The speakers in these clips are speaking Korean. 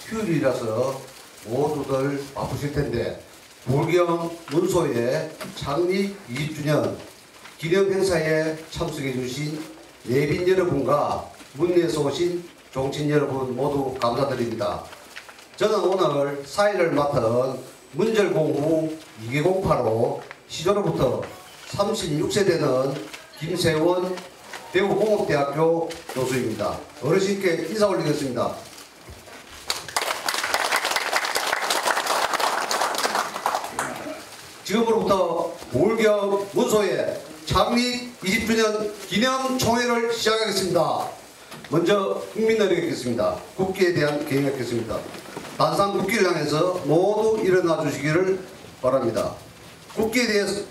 휴일이라서 모두들 바쁘실 텐데 부울경 문소의 창립 20주년 기념 행사에 참석해 주신 내빈 여러분과 문내에서 오신 종친 여러분 모두 감사드립니다. 저는 오늘 사회를 맡은 문절공후 2개08로 시조로부터 36세 되는 김세원 대구공업대학교 교수입니다. 어르신께 인사 올리겠습니다. 지금으로부터 부울경 문소의 창립 20주년 기념총회를 시작하겠습니다. 먼저 국민들에게 겠습니다. 국기에 대한 개의가 겠습니다. 단상 국기를 향해서 모두 일어나 주시기를 바랍니다. 국기에 대해서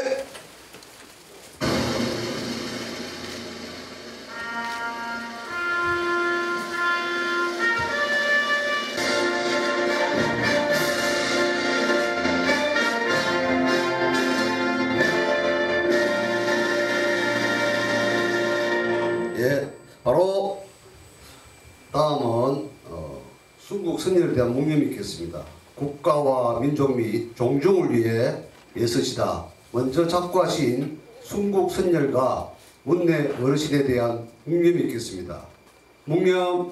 바로 다음은 순국 선열에 대한 묵념이 있겠습니다. 국가와 민족 및 종중을 위해 애쓰시다. 먼저 작고하신 순국 선열과 문내 어르신에 대한 묵념이 있겠습니다. 묵념.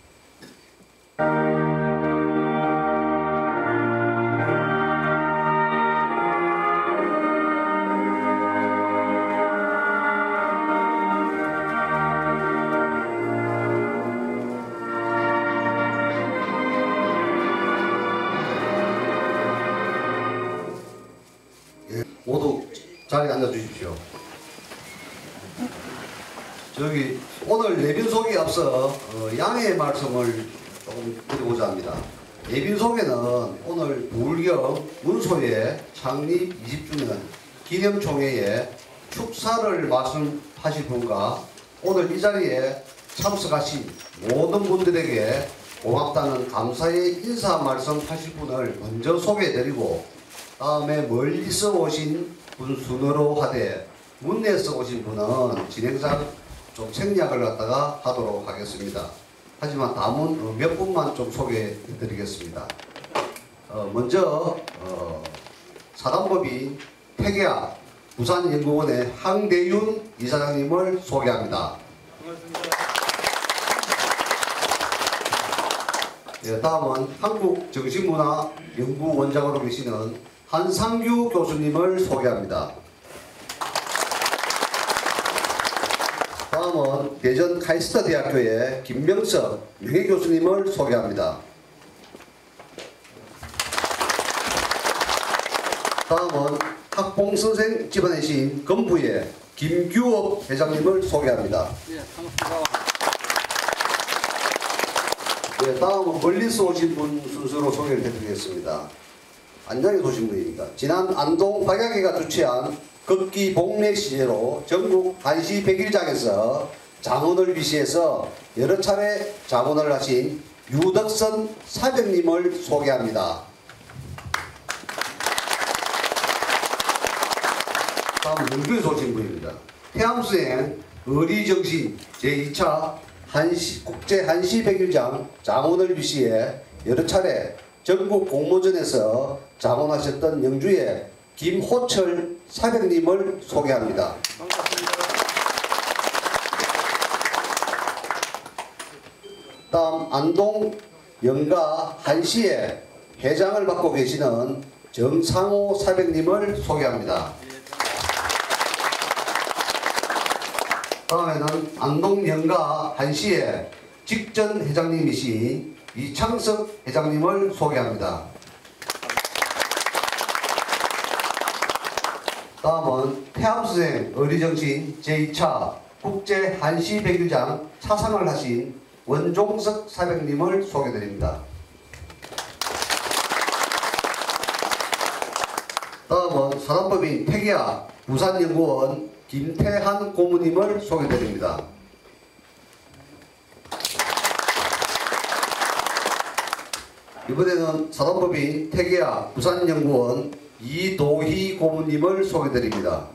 모두 자리에 앉아 주십시오. 저기 오늘 내빈 소개에 앞서 양해의 말씀을 조금 드리고자 합니다. 내빈 소개는 오늘 부울경 문소의 창립 20주년 기념총회에 축사를 말씀하실 분과 오늘 이 자리에 참석하신 모든 분들에게 고맙다는 감사의 인사 말씀하실 분을 먼저 소개해드리고 다음에 멀리서 오신 분 순으로 하되 문내에서 오신 분은 진행상 좀 생략을 갖다가 하도록 하겠습니다. 하지만 다음은 몇 분만 좀 소개해 드리겠습니다. 먼저 사단법인 태계학 부산연구원의 황대윤 이사장님을 소개합니다. 네, 다음은 한국정신문화연구원장으로 계시는 한상규 교수님을 소개합니다. 다음은 대전 카이스트대학교의 김명석 명예교수님을 소개합니다. 다음은 학봉선생 집안이신 건부의 김규업 회장님을 소개합니다. 네, 반갑습니다. 네, 다음은 멀리서 오신 분 순서로 소개를 해드리겠습니다. 안장에서 오신 분입니다. 지난 안동 박약회가 주최한 극기 복례 시제로 전국 한시 100일장에서 장원을 비시해서 여러 차례 장원을 하신 유덕선 사병님을 소개합니다. 다음 영주에서 오신 분입니다. 태암수행 의리정신 제2차 국제 한시 100일장 장원을 비시해 여러 차례 전국 공모전에서 장원하셨던 영주의 김호철 사병님을 소개합니다. 반갑습니다. 다음 안동 영가 한시의 회장을 맡고 계시는 정상호 사병님을 소개합니다. 다음에는 안동 영가 한시의 직전 회장님이신 이창석 회장님을 소개합니다. 다음은 태암수생 의리정신 제2차 국제 한시 100일장 차상을 하신 원종석 사병님을 소개드립니다. 다음은 사단법인 태계학 부산연구원 김태한 고문님을 소개드립니다. 이번에는 사단법인 태계학 부산연구원 이도희 고문님을 소개드립니다.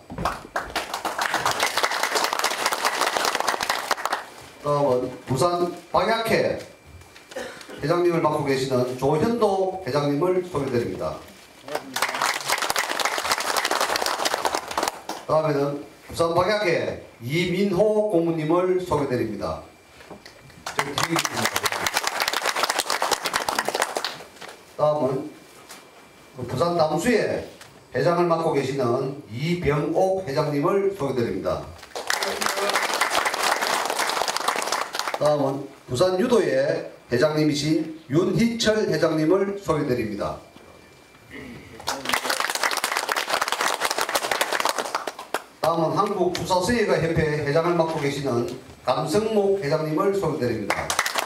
다음은 부산 박약회 회장님을 맡고 계시는 조현도 회장님을 소개드립니다. 다음에는 부산박약회 이민호 고문님을 소개드립니다. 다음은 부산 담수회 회장을 맡고 계시는 이병옥 회장님을 소개드립니다. 다음은 부산 유도회 회장님이신 윤희철 회장님을 소개드립니다. 다음은 한국축사수의가협회 회장을 맡고 계시는 감성목 회장님을 소개드립니다.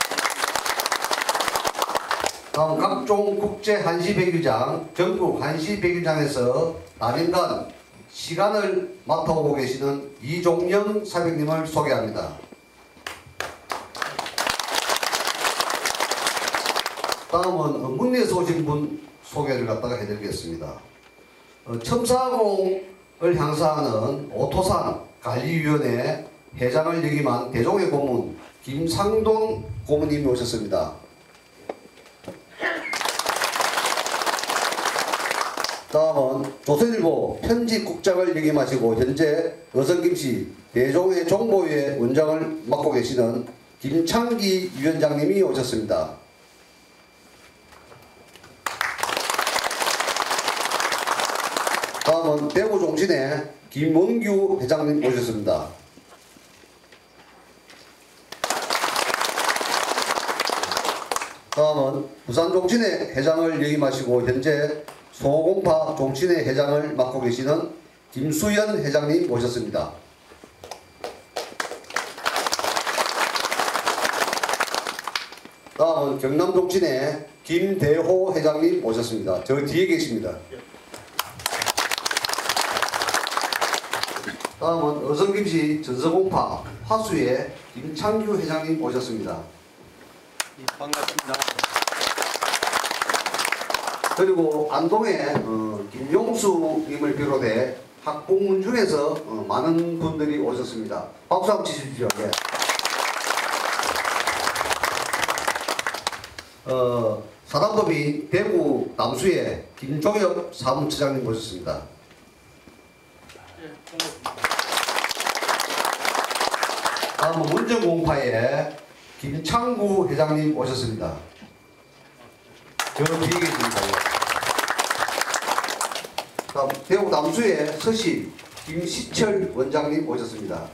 다음 각종 국제 한시 백위장, 전국 한시 백위장에서 4년간 시간을 맡아오고 계시는 이종영 사병님을 소개합니다. 다음은 문내에서 오신 분 소개를 갖다가 해드리겠습니다. 첨사공을 향사하는 오토산 관리위원회 회장을 역임한 대종회 고문 김상돈 고문님이 오셨습니다. 다음은 조선일보 편집국장을 역임하시고 현재 어성김씨 대종회 정보위의 원장을 맡고 계시는 김창기 위원장님이 오셨습니다. 다음은 대구종신회 김원규 회장님 오셨습니다. 다음은 부산종신회 회장을 역임하시고 현재 소공파 종신회 회장을 맡고 계시는 김수연 회장님 모셨습니다. 다음은 경남종신회 김대호 회장님 모셨습니다. 저 뒤에 계십니다. 다음은 어성김씨 전서공파 화수회 김창규 회장님 모셨습니다. 반갑습니다. 그리고 안동에 김용수님을 비롯해 학부문 중에서 많은 분들이 오셨습니다. 박수 한번 치십시오. 예. 사단법인 대구 남수의 김종엽 사무처장님 모셨습니다. 다음은 문정공파의 김창구 회장님 오셨습니다. 저 뒤에 계십니다. 다음 대구 남수의 서시 김시철 원장님 오셨습니다.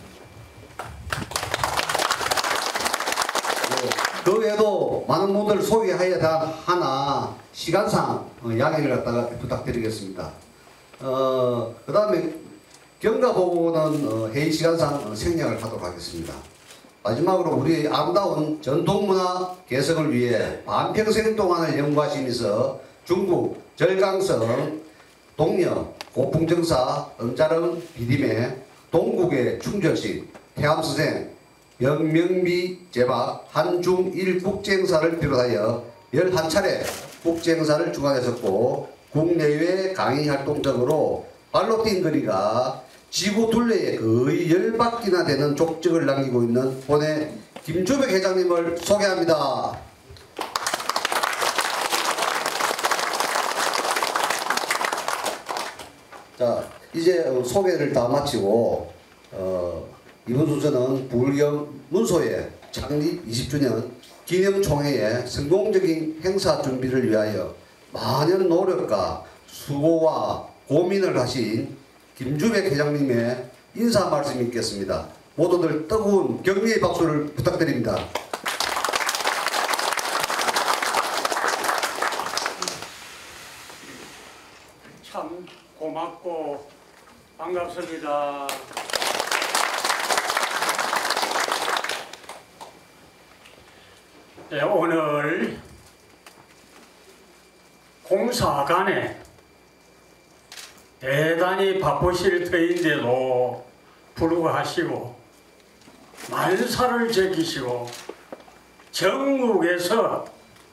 그 외에도 많은 분들 소개해야 하나 시간상 양해를 갖다가 부탁드리겠습니다. 그 다음에 경과보고는 회의 시간상 생략을 하도록 하겠습니다. 마지막으로 우리 아름다운 전통문화 개성을 위해 반평생 동안을 연구하시면서 중국 절강성, 동녀, 고풍정사, 응자릉, 비림의 동국의 충절식, 태암스생, 영명미 제박, 한중일 국제행사를 비롯하여 11차례 국제행사를 주관하셨고 국내외 강의 활동 등으로 발로 뛴 거리가 지구 둘레에 거의 10바퀴나 되는 족적을 남기고 있는 본회 김주백 회장님을 소개합니다. 자, 이제 소개를 다 마치고 이번 순서는 부울경 문소회 창립 20주년 기념총회의 성공적인 행사 준비를 위하여 많은 노력과 수고와 고민을 하신 김주백 회장님의 인사 말씀이 있겠습니다. 모두들 뜨거운 격려의 박수를 부탁드립니다. 참 고맙고 반갑습니다. 네, 오늘 공사간에 대단히 바쁘실 터인데도 불구하시고 만사를 제기시고 전국에서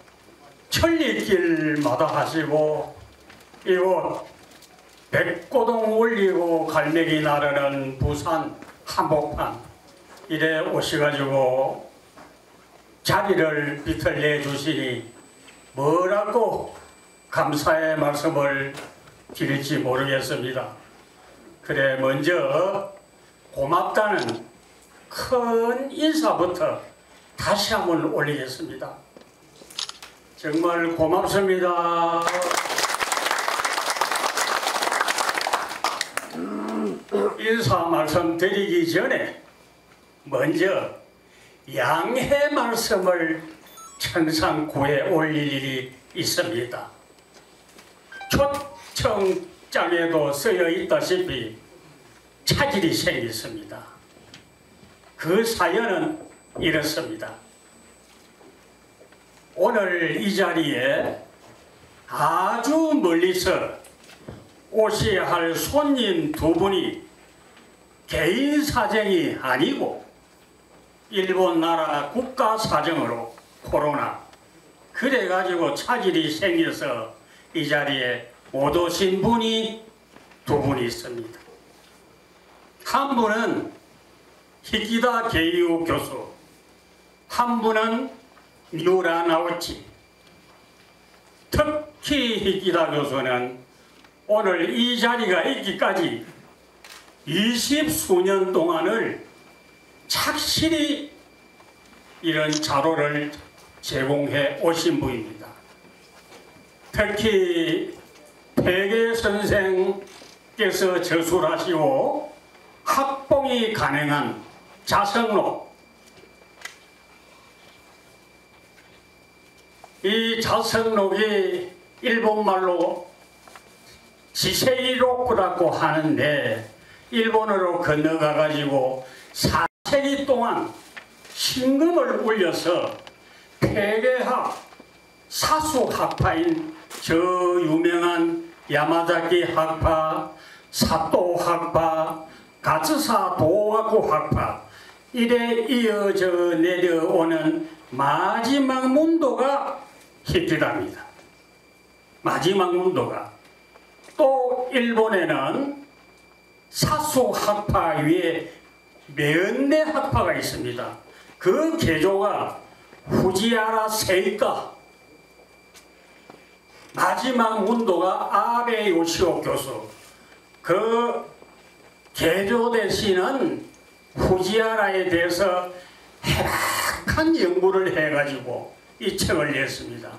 천리길마다 하시고 이곳 백고동 올리고 갈매기 나르는 부산 한복판 이래 오셔가지고 자리를 비틀내 주시니 뭐라고 감사의 말씀을 드릴지 모르겠습니다. 그래 먼저 고맙다는 큰 인사부터 다시 한번 올리겠습니다. 정말 고맙습니다. 인사 말씀 드리기 전에 먼저 양해 말씀을 청상구에 올릴 일이 있습니다. 초청장에도 쓰여 있다시피 차질이 생겼습니다. 그 사연은 이렇습니다. 오늘 이 자리에 아주 멀리서 오셔야 할 손님 두 분이 개인 사정이 아니고 일본 나라 국가 사정으로 코로나 그래가지고 차질이 생겨서 이 자리에 못 오신 분이 두 분이 있습니다. 한 분은 히키다 게이우 교수, 한 분은 미우라 나오치. 특히 히키다 교수는 오늘 이 자리가 있기까지 20수년 동안을 착실히 이런 자료를 제공해 오신 분입니다. 특히 폐계 선생께서 저술하시고 합봉이 가능한 자성록, 이 자성록이 일본말로 지세이로쿠라고 하는데 일본어로 건너가 가지고 4세기 동안 신금을 올려서 폐계학 사수학파인 저 유명한 야마자키 학파, 사또 학파, 가츠사 도가쿠 학파 이래 이어져 내려오는 마지막 문도가 히키다입니다. 마지막 문도가. 또 일본에는 사수학파 위에 몇네 학파가 있습니다. 그 개조가 후지야라 세이카, 마지막 문도가 아베 요시오 교수. 그 개조되시는 후지야라에 대해서 해박한 연구를 해가지고 이 책을 냈습니다.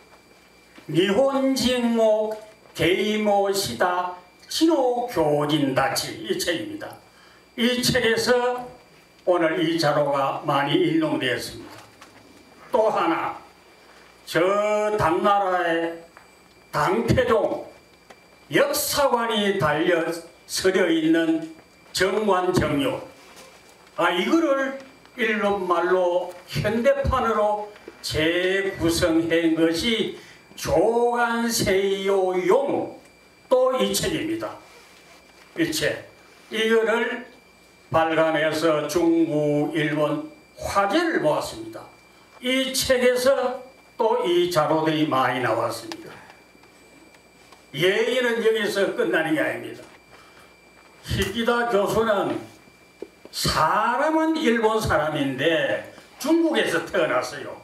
니혼진목 게이모시다 신호교진다치 이 책입니다. 이 책에서 오늘 이 자료가 많이 인용되었습니다. 또 하나, 저 당나라의 당태종 역사관이 달려 서려 있는 정관정요, 이거를 일본말로 현대판으로 재구성한 것이 조간세요용, 또 이 책입니다. 이 책, 이거를 발간해서 중국, 일본 화제를 모았습니다. 이 책에서 또 이 자료들이 많이 나왔습니다. 얘기는 여기서 끝나는 게 아닙니다. 히키다 교수는 사람은 일본 사람인데 중국에서 태어났어요.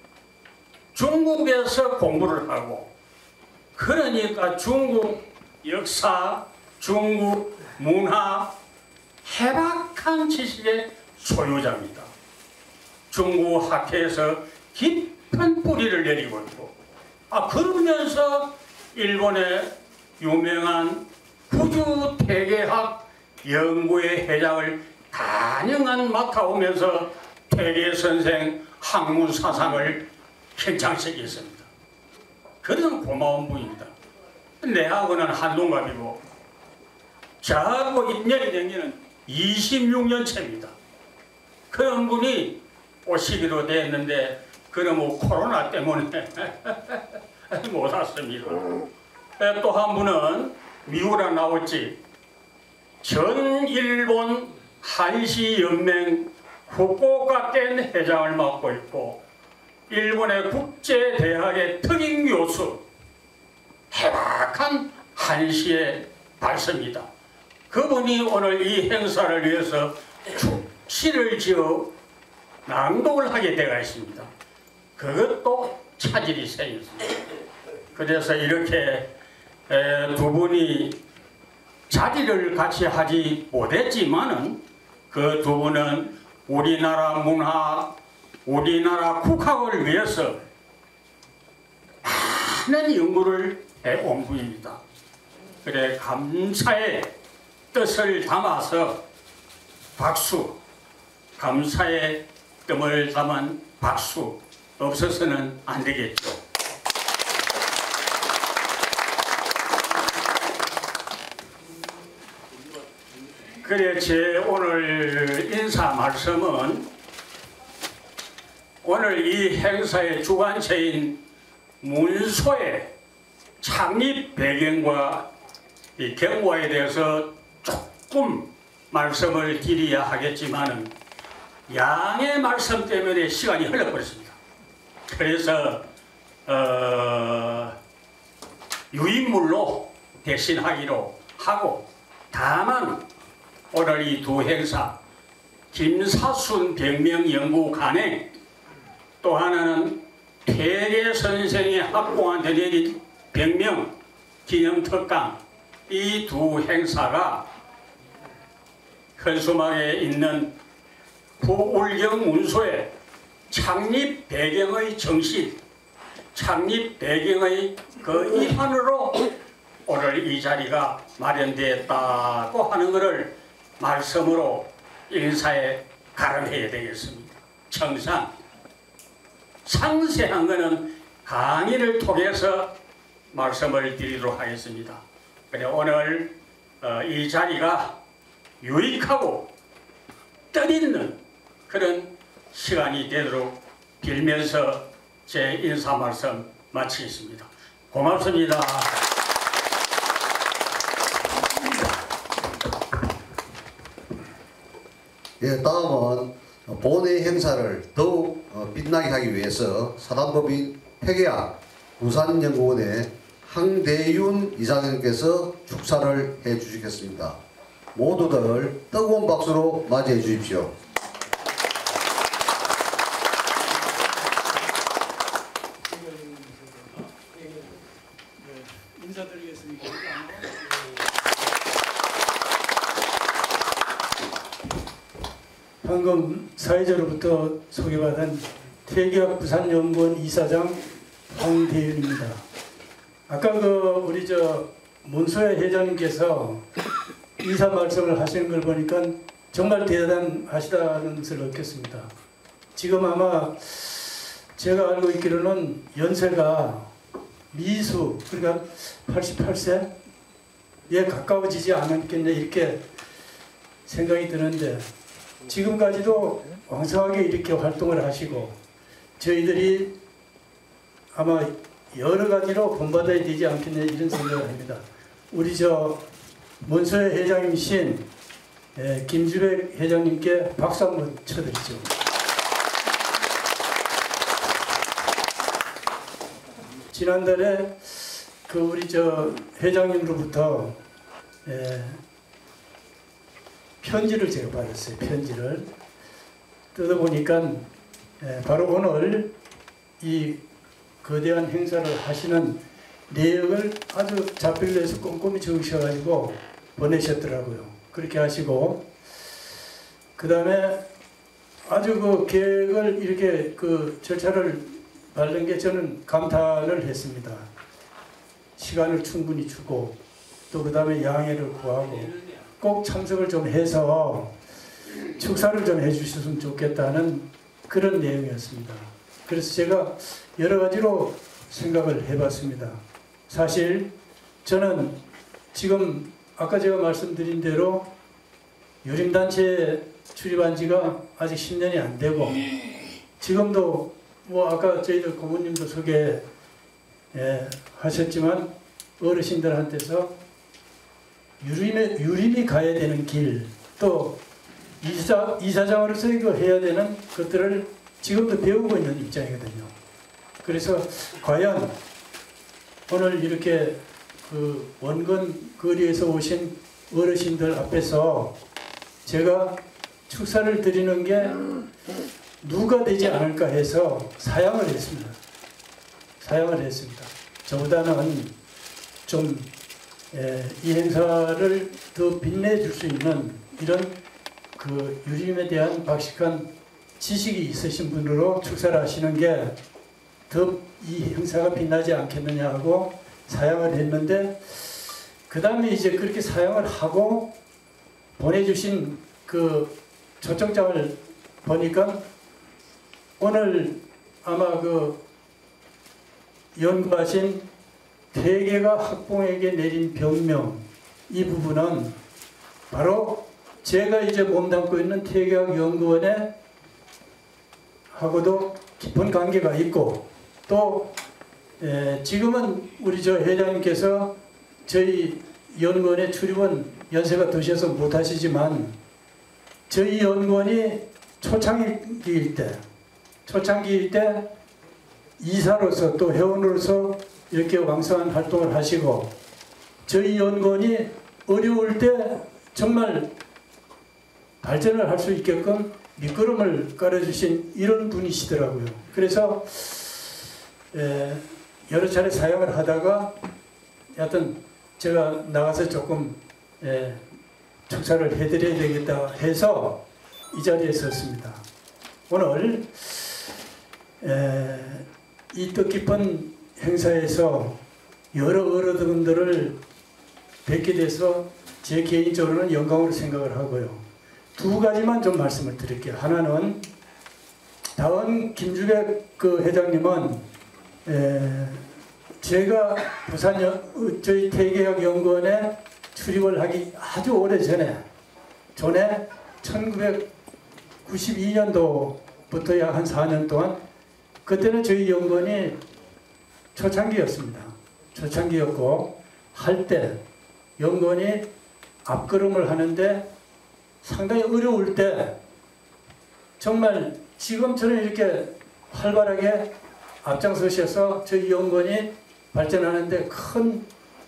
중국에서 공부를 하고, 그러니까 중국 역사, 중국 문화, 해박한 지식의 소유자입니다. 중국 학회에서 깊은 뿌리를 내리고 있고, 그러면서 일본의 유명한 후주태계학 연구회 회장을 단연간 맡아오면서 태계 선생 학문 사상을 현장시켰습니다. 그런 고마운 분입니다. 내하고는 한동갑이고 저하고 인연이 된 게는 26년 차입니다. 그런 분이 오시기로 됐는데 그는 뭐 코로나 때문에 못 왔습니다. 또 한 분은 미우라 나오치, 전 일본 한시 연맹 후쿠오카겐 회장을 맡고 있고 일본의 국제대학의 특임 교수, 해박한 한시의 발서입니다. 그분이 오늘 이 행사를 위해서 축시를 지어 낭독을 하게 되어 있습니다. 그것도 차질이 생겼습니다. 그래서 이렇게 두 분이 자리를 같이 하지 못했지만은 그 두 분은 우리나라 문화, 우리나라 국학을 위해서 많은 연구를 해온 분입니다. 그래 감사의 뜻을 담아서 박수, 감사의 뜸을 담은 박수 없어서는 안 되겠죠. 그래 제 오늘 인사 말씀은 오늘 이 행사의 주관체인 문소의 창립 배경과 이 경과에 대해서 조금 말씀을 드려야 하겠지만은 양의 말씀 때문에 시간이 흘러버렸습니다. 그래서 유인물로 대신하기로 하고, 다만 오늘 이 두 행사 김사순 백명연구관에 또 하나는 퇴계 선생이 합공한 대대리 백명 기념특강, 이 두 행사가 현수막에 있는 부울경 문소의 창립 배경의 정신, 창립 배경의 그 일환으로 오늘 이 자리가 마련되었다고 하는 것을 말씀으로 인사에 가름해야 되겠습니다. 청산 상세한 것은 강의를 통해서 말씀을 드리도록 하겠습니다. 그래 오늘 이 자리가 유익하고 뜻있는 그런 시간이 되도록 빌면서 제 인사 말씀 마치겠습니다. 고맙습니다. 예, 다음은 본회 행사를 더욱 빛나게 하기 위해서 사단법인 회계학 부산연구원의 황대윤 이사장님께서 축사를 해 주시겠습니다. 모두들 뜨거운 박수로 맞이해 주십시오. 인사드리겠습니다. 방금 사회자로부터 소개받은 퇴계학 부산연구원 이사장 황대윤입니다. 아까 우리 문소혜 회장님께서 인사 말씀을 하시는 걸 보니까 정말 대단하시다는 것을 느꼈습니다. 지금 아마 제가 알고 있기로는 연세가 미수, 그러니까 88세에 가까워지지 않았겠냐 이렇게 생각이 드는데, 지금까지도 왕성하게 이렇게 활동을 하시고 저희들이 아마 여러 가지로 본받아야 되지 않겠냐 이런 생각을 합니다. 우리 문소혜 회장님이신 김주백 회장님께 박수 한번 쳐드리죠. 지난달에 우리 회장님으로부터 편지를 제가 받았어요. 편지를 뜯어보니까 바로 오늘 이 거대한 행사를 하시는 내역을 아주 자필로 해서 꼼꼼히 적으셔가지고 보내셨더라고요. 그렇게 하시고 그 다음에 아주 계획을 이렇게 절차를 밟는 게 저는 감탄을 했습니다. 시간을 충분히 주고 또 그 다음에 양해를 구하고 꼭 참석을 좀 해서 축사를 좀 해주셨으면 좋겠다는 그런 내용이었습니다. 그래서 제가 여러 가지로 생각을 해봤습니다. 사실 저는 지금 아까 제가 말씀드린 대로 유림단체에 출입한 지가 아직 10년이 안 되고 지금도 아까 저희들 고모님도 소개 하셨지만 어르신들한테서 유림이 가야 되는 길, 또 이사장으로서 이거 해야 되는 것들을 지금도 배우고 있는 입장이거든요. 그래서 과연 오늘 이렇게 원건 거리에서 오신 어르신들 앞에서 제가 축사를 드리는 게 누가 되지 않을까 해서 사양을 했습니다. 사양을 했습니다. 저보다는 좀 이 행사를 더 빛내줄 수 있는 이런 그 유림에 대한 박식한 지식이 있으신 분으로 축사를 하시는 게 더 이 행사가 빛나지 않겠느냐 하고 사양을 했는데, 그 다음에 이제 그렇게 사양을 하고 보내주신 그 초청장을 보니까 오늘 아마 그 연구하신 퇴계가 학봉에게 내린 병명, 이 부분은 바로 제가 이제 몸담고 있는 퇴계학 연구원에 하고도 깊은 관계가 있고, 또 지금은 우리 저 회장님께서 저희 연구원에 출입은 연세가 드셔서 못하시지만, 저희 연구원이 초창기일 때 이사로서 또 회원으로서 이렇게 왕성한 활동을 하시고, 저희 연구원이 어려울 때 정말 발전을 할 수 있게끔 밑거름을 깔아주신 이런 분이시더라고요. 그래서 여러 차례 사역을 하다가 여하튼 제가 나가서 조금 축사를 해드려야 되겠다 해서 이 자리에 섰습니다. 오늘 이 뜻깊은 행사에서 여러 어른들을 뵙게 돼서 제 개인적으로는 영광으로 생각을 하고요. 두 가지만 좀 말씀을 드릴게요. 하나는 다은 김주백 그 회장님은 제가 부산 저희 퇴계학 연구원에 출입을 하기 아주 오래 전에 1992년도부터 약 한 4년 동안, 그때는 저희 연구원이 초창기였습니다. 초창기였고 할 때 연구원이 앞걸음을 하는데 상당히 어려울 때 정말 지금처럼 이렇게 활발하게 앞장서셔서 저희 연구원이 발전하는데 큰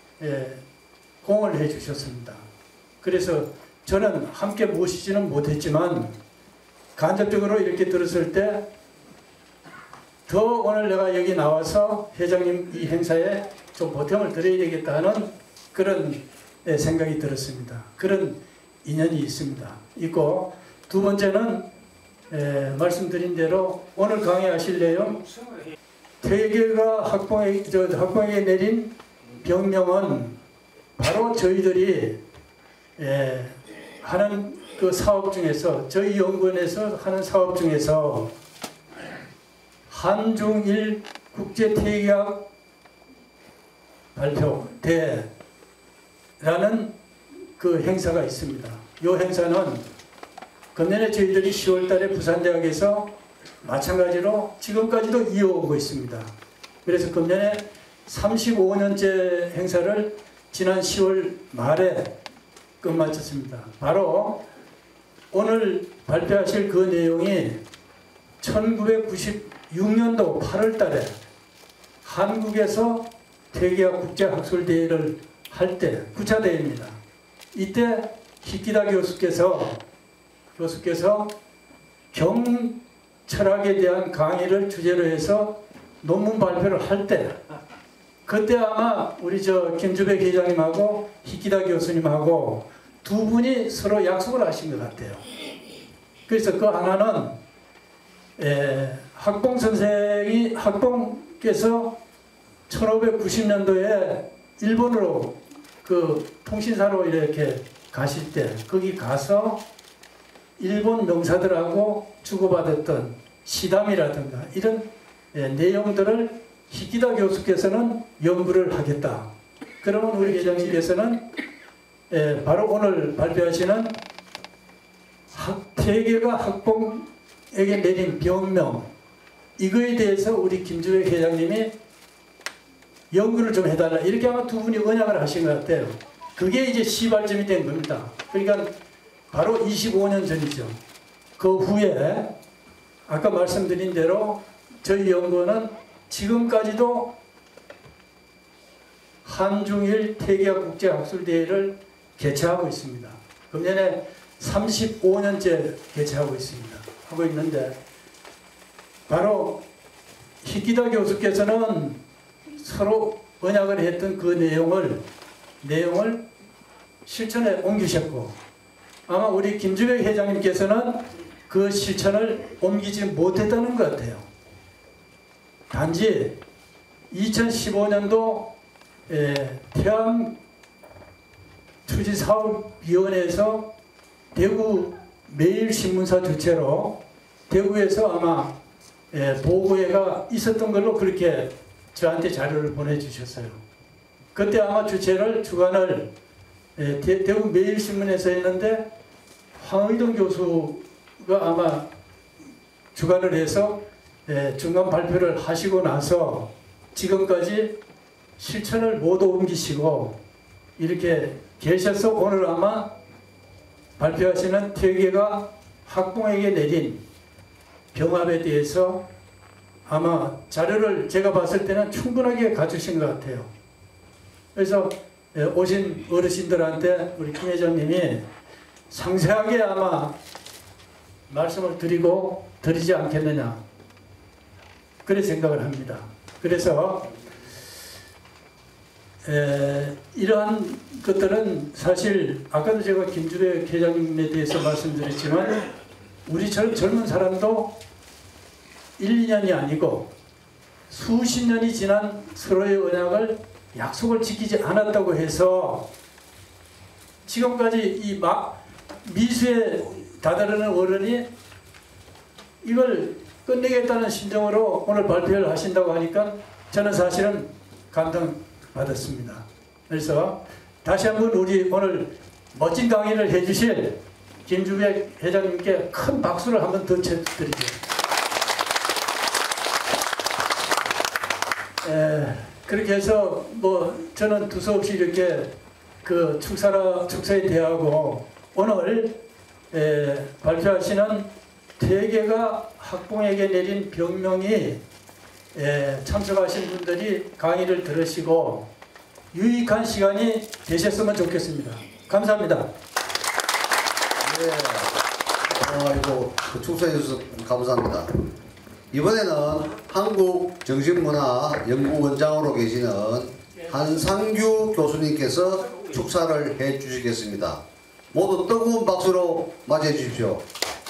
공을 해주셨습니다. 그래서 저는 함께 모시지는 못했지만 간접적으로 이렇게 들었을 때 더 오늘 내가 여기 나와서 회장님 이 행사에 좀 보탬을 드려야 되겠다 하는 그런 생각이 들었습니다. 그런 인연이 있고, 두 번째는 말씀드린 대로 오늘 강의하실 내용, 퇴계가 학봉에게 내린 병명은 바로 저희들이 하는 그 사업 중에서, 저희 연구원에서 하는 사업 중에서 한중일 국제퇴계학 발표대라는 그 행사가 있습니다. 이 행사는 금년에 저희들이 10월 달에 부산대학에서 마찬가지로 지금까지도 이어오고 있습니다. 그래서 금년에 35년째 행사를 지난 10월 말에 끝마쳤습니다. 바로 오늘 발표하실 그 내용이 1996년도 8월 달에 한국에서 퇴계학 국제학술대회를 할 때 9차 대회입니다. 이때 히키다 교수께서 경철학에 대한 강의를 주제로 해서 논문 발표를 할 때, 그때 아마 우리 저 김주백 회장님하고 히키다 교수님하고 두 분이 서로 약속을 하신 것 같아요. 그래서 그 하나는 학봉께서 1590년도에 일본으로 그 통신사로 이렇게 가실 때 거기 가서 일본 명사들하고 주고받았던 시담이라든가 이런 내용들을 히키다 교수께서는 연구를 하겠다. 그러면 우리 회장님께서는 바로 오늘 발표하시는 퇴계가 학봉에게 내린 병명, 이거에 대해서 우리 김주백 회장님이 연구를 좀 해달라, 이렇게 아마 두 분이 언약을 하신 것 같아요. 그게 이제 시발점이 된 겁니다. 그러니까 바로 25년 전이죠. 그 후에 아까 말씀드린 대로 저희 연구원은 지금까지도 한중일 퇴계학 국제학술대회를 개최하고 있습니다. 금년에 35년째 개최하고 있습니다. 하고 있는데 바로 히키다 교수께서는 서로 언약을 했던 그 내용을 실천에 옮기셨고, 아마 우리 김주백 회장님께서는 그 실천을 옮기지 못했다는 것 같아요. 단지 2015년도 태암 투지사업위원회에서 대구 매일신문사 주최로 대구에서 아마 보고회가 있었던 걸로 그렇게 저한테 자료를 보내주셨어요. 그때 아마 주관을 대구 매일신문에서 했는데 황의동 교수가 아마 주관을 해서 중간 발표를 하시고 나서 지금까지 실천을 못 옮기시고 이렇게 계셔서 오늘 아마 발표하시는 퇴계가 학부모에게 내린 병합에 대해서 아마 자료를 제가 봤을 때는 충분하게 갖추신 것 같아요. 그래서 오신 어르신들한테 우리 김 회장님이 상세하게 아마 말씀을 드리지 않겠느냐, 그런 생각을 합니다. 그래서 이러한 것들은 사실 아까도 제가 김주백 회장님에 대해서 말씀드렸지만 우리처럼 젊은 사람도 1, 2년이 아니고 수십 년이 지난 서로의 언약을 약속을 지키지 않았다고 해서 지금까지 이 미수에 다다르는 어른이 이걸 끝내겠다는 심정으로 오늘 발표를 하신다고 하니까 저는 사실은 감동받았습니다. 그래서 다시 한번 우리 오늘 멋진 강의를 해주실 김주백 회장님께 큰 박수를 한번 더 쳐드리죠. 그렇게 해서 저는 두서없이 이렇게 그 축사에 대하고 오늘 발표하시는 퇴계가 학부모에게 내린 병명이 참석하신 분들이 강의를 들으시고 유익한 시간이 되셨으면 좋겠습니다. 감사합니다. 이거 축사해 주셔서 감사합니다. 이번에는 한국정신문화연구원장으로 계시는 한상규 교수님께서 축사를 해 주시겠습니다. 모두 뜨거운 박수로 맞이해 주십시오.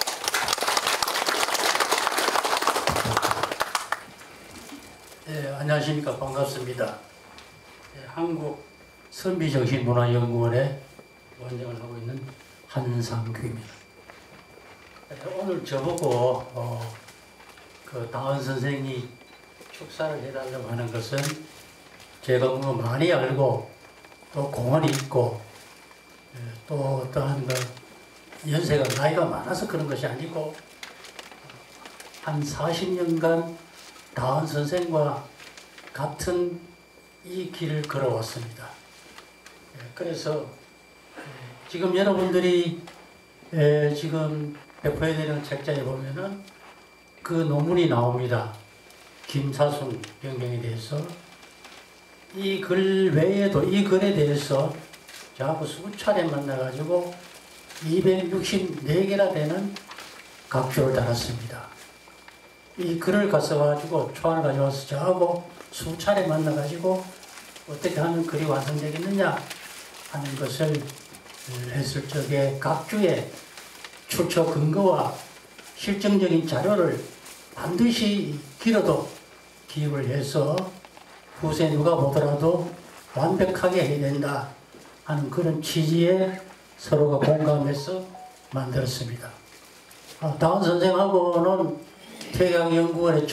안녕하십니까. 반갑습니다. 한국 선비정신문화연구원의 원장을 하고 있는 한상규입니다. 오늘 저보고 그 당원 선생이 축사를 해달라고 하는 것은 제가 많이 알고 또 공헌이 있고 또 어떠한 연세가 나이가 많아서 그런 것이 아니고 한 40년간 당원 선생과 같은 이 길을 걸어왔습니다. 그래서 지금 여러분들이 지금 배포해야 되는 책자에 보면은 그 논문이 나옵니다. 김사순 병명에 대해서. 이 글 외에도 이 글에 대해서 저하고 수차례 만나가지고 264개나 되는 각주를 달았습니다. 이 글을 가져가지고 초안을 가져와서 저하고 수차례 만나가지고 어떻게 하면 글이 완성되겠느냐 하는 것을 했을 적에 각주의 출처 근거와 실증적인 자료를 반드시 길어도 기입을 해서 후세 누가 보더라도 완벽하게 해야 된다 하는 그런 취지에 서로가 공감해서 만들었습니다. 다운 선생하고는 퇴계학연구원의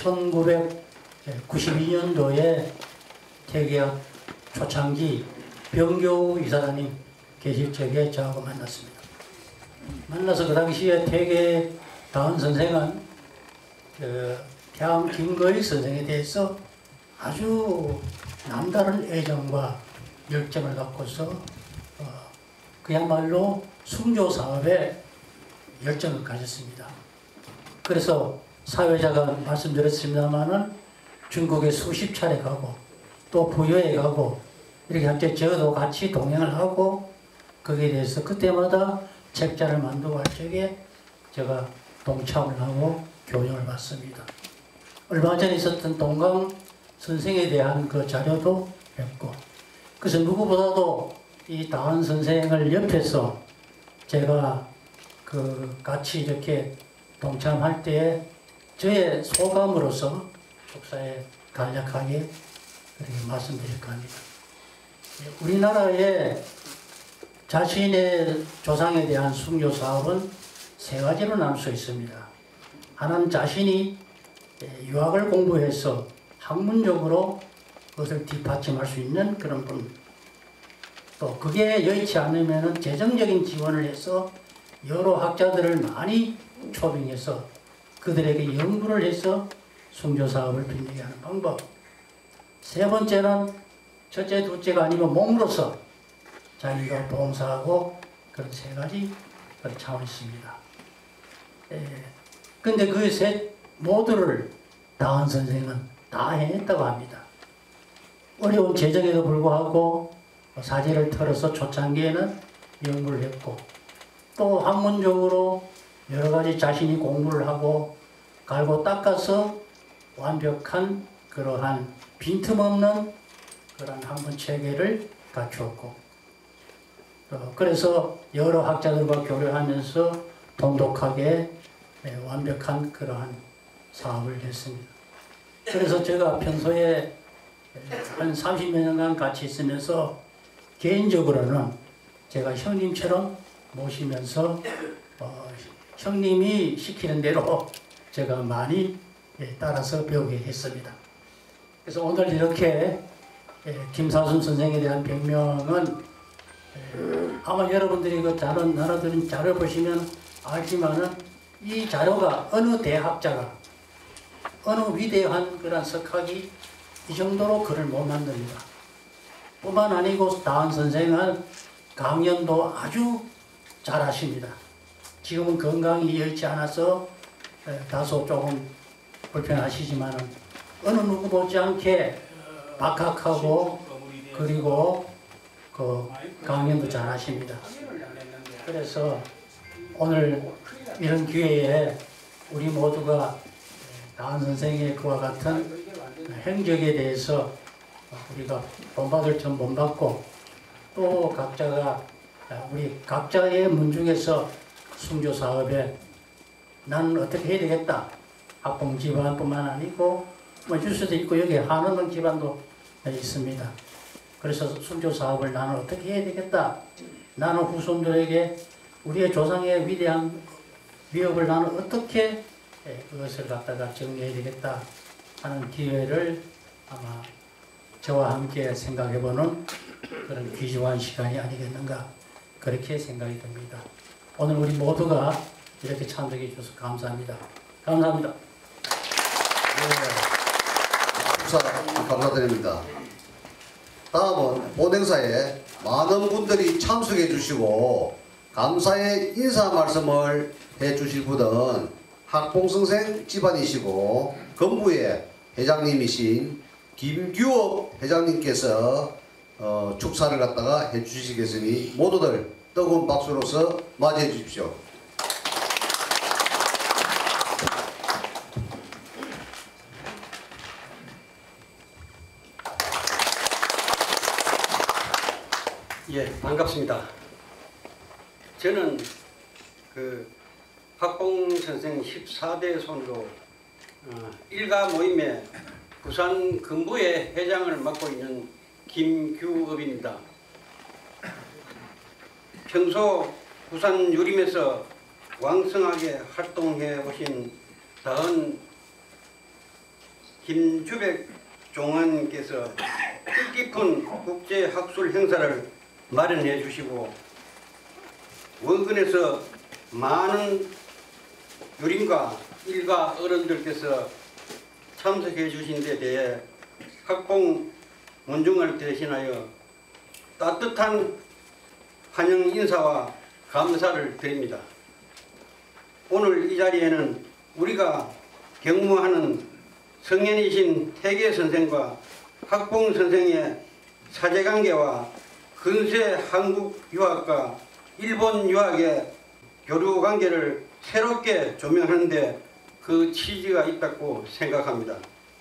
1992년도에 퇴계학 초창기 병교우 이사장님 계실 적에 저하고 만났습니다. 만나서 그 당시에 퇴계 다운 선생은 태암 김거익 선생에 대해서 아주 남다른 애정과 열정을 갖고서 그야말로 순교 사업에 열정을 가졌습니다. 그래서 사회자가 말씀드렸습니다마는 중국에 수십 차례 가고 또 부여에 가고 이렇게 할때 저도 같이 동행을 하고 거기에 대해서 그때마다 책자를 만들고 할 적에 제가 동참을 하고 교정을 받습니다. 얼마 전에 있었던 동강 선생에 대한 그 자료도 했고, 그래서 누구보다도 이 다은 선생을 옆에서 제가 그 같이 이렇게 동참할 때에 저의 소감으로서 축사에 간략하게 그렇게 말씀드릴까 합니다. 우리나라의 자신의 조상에 대한 숭교 사업은 세 가지로 나눌 수 있습니다. 하나는 자신이 유학을 공부해서 학문적으로 그것을 뒷받침할 수 있는 그런 분. 또 그게 여의치 않으면 재정적인 지원을 해서 여러 학자들을 많이 초빙해서 그들에게 연구를 해서 숭교 사업을 빚내게 하는 방법. 세 번째는 첫째, 둘째가 아니면 몸으로서 자기가 봉사하고 그런 세 가지 차원이 있습니다. 근데 그 셋 모두를 다은 선생은 다 해냈다고 합니다. 어려운 재정에도 불구하고 사제를 털어서 초창기에는 연구를 했고, 또 학문적으로 여러 가지 자신이 공부를 하고 갈고 닦아서 완벽한 그러한 빈틈없는 그런 학문 체계를 갖추었고, 그래서 여러 학자들과 교류하면서 돈독하게 완벽한 그러한 사업을 했습니다. 그래서 제가 평소에 한 30여 년간 같이 있으면서 개인적으로는 제가 형님처럼 모시면서 형님이 시키는 대로 제가 많이 따라서 배우게 했습니다. 그래서 오늘 이렇게 김사순 선생에 대한 병명은 아마 여러분들이 그 자료 나눠드린 자료 보시면 알지만은 이 자료가 어느 대학자가 어느 위대한 그런 석학이 이 정도로 글을 못 만듭니다. 뿐만 아니고 다은 선생은 강연도 아주 잘하십니다. 지금은 건강이 여의치 않아서 다소 조금 불편하시지만 어느 누구 못지않게 박학하고 그리고 그 강연도 잘하십니다. 그래서 오늘 이런 기회에 우리 모두가 다은 선생의 그와 같은 행적에 대해서 우리가 본받을 점 본받고, 또 각자가 우리 각자의 문중에서 숭교 사업에 나는 어떻게 해야 되겠다. 학봉 집안뿐만 아니고 뭐 주수도 있고 여기 한원동 집안도 있습니다. 그래서 숭교 사업을 나는 어떻게 해야 되겠다. 나는 후손들에게 우리의 조상의 위대한 위협을 나는 어떻게 그것을 갖다가 정리해야 되겠다 하는 기회를 아마 저와 함께 생각해보는 그런 귀중한 시간이 아니겠는가 그렇게 생각이 듭니다. 오늘 우리 모두가 이렇게 참석해 주셔서 감사합니다. 감사합니다. 네, 감사드립니다. 다음은 본행사에 많은 분들이 참석해 주시고 감사의 인사 말씀을 해 주실 분은 학봉선생 집안이시고 건부의 회장님이신 김규업 회장님께서 축사를 갖다가 해 주시겠으니 모두들 뜨거운 박수로서 맞이해 주십시오. 예, 반갑습니다. 저는 학봉 선생 14대 손으로 일가 모임의 부산 건부의 회장을 맡고 있는 김규업입니다. 평소 부산 유림에서 왕성하게 활동해 오신 다은 김주백 종안께서 뜻깊은 국제학술 행사를 마련해 주시고 원근에서 많은 유림과 일가 어른들께서 참석해 주신 데 대해 학봉 문중을 대신하여 따뜻한 환영 인사와 감사를 드립니다. 오늘 이 자리에는 우리가 경무하는 성현이신 태계 선생과 학봉 선생의 사제관계와 근세 한국 유학과 일본 유학의 교류 관계를 새롭게 조명하는 데 그 취지가 있다고 생각합니다.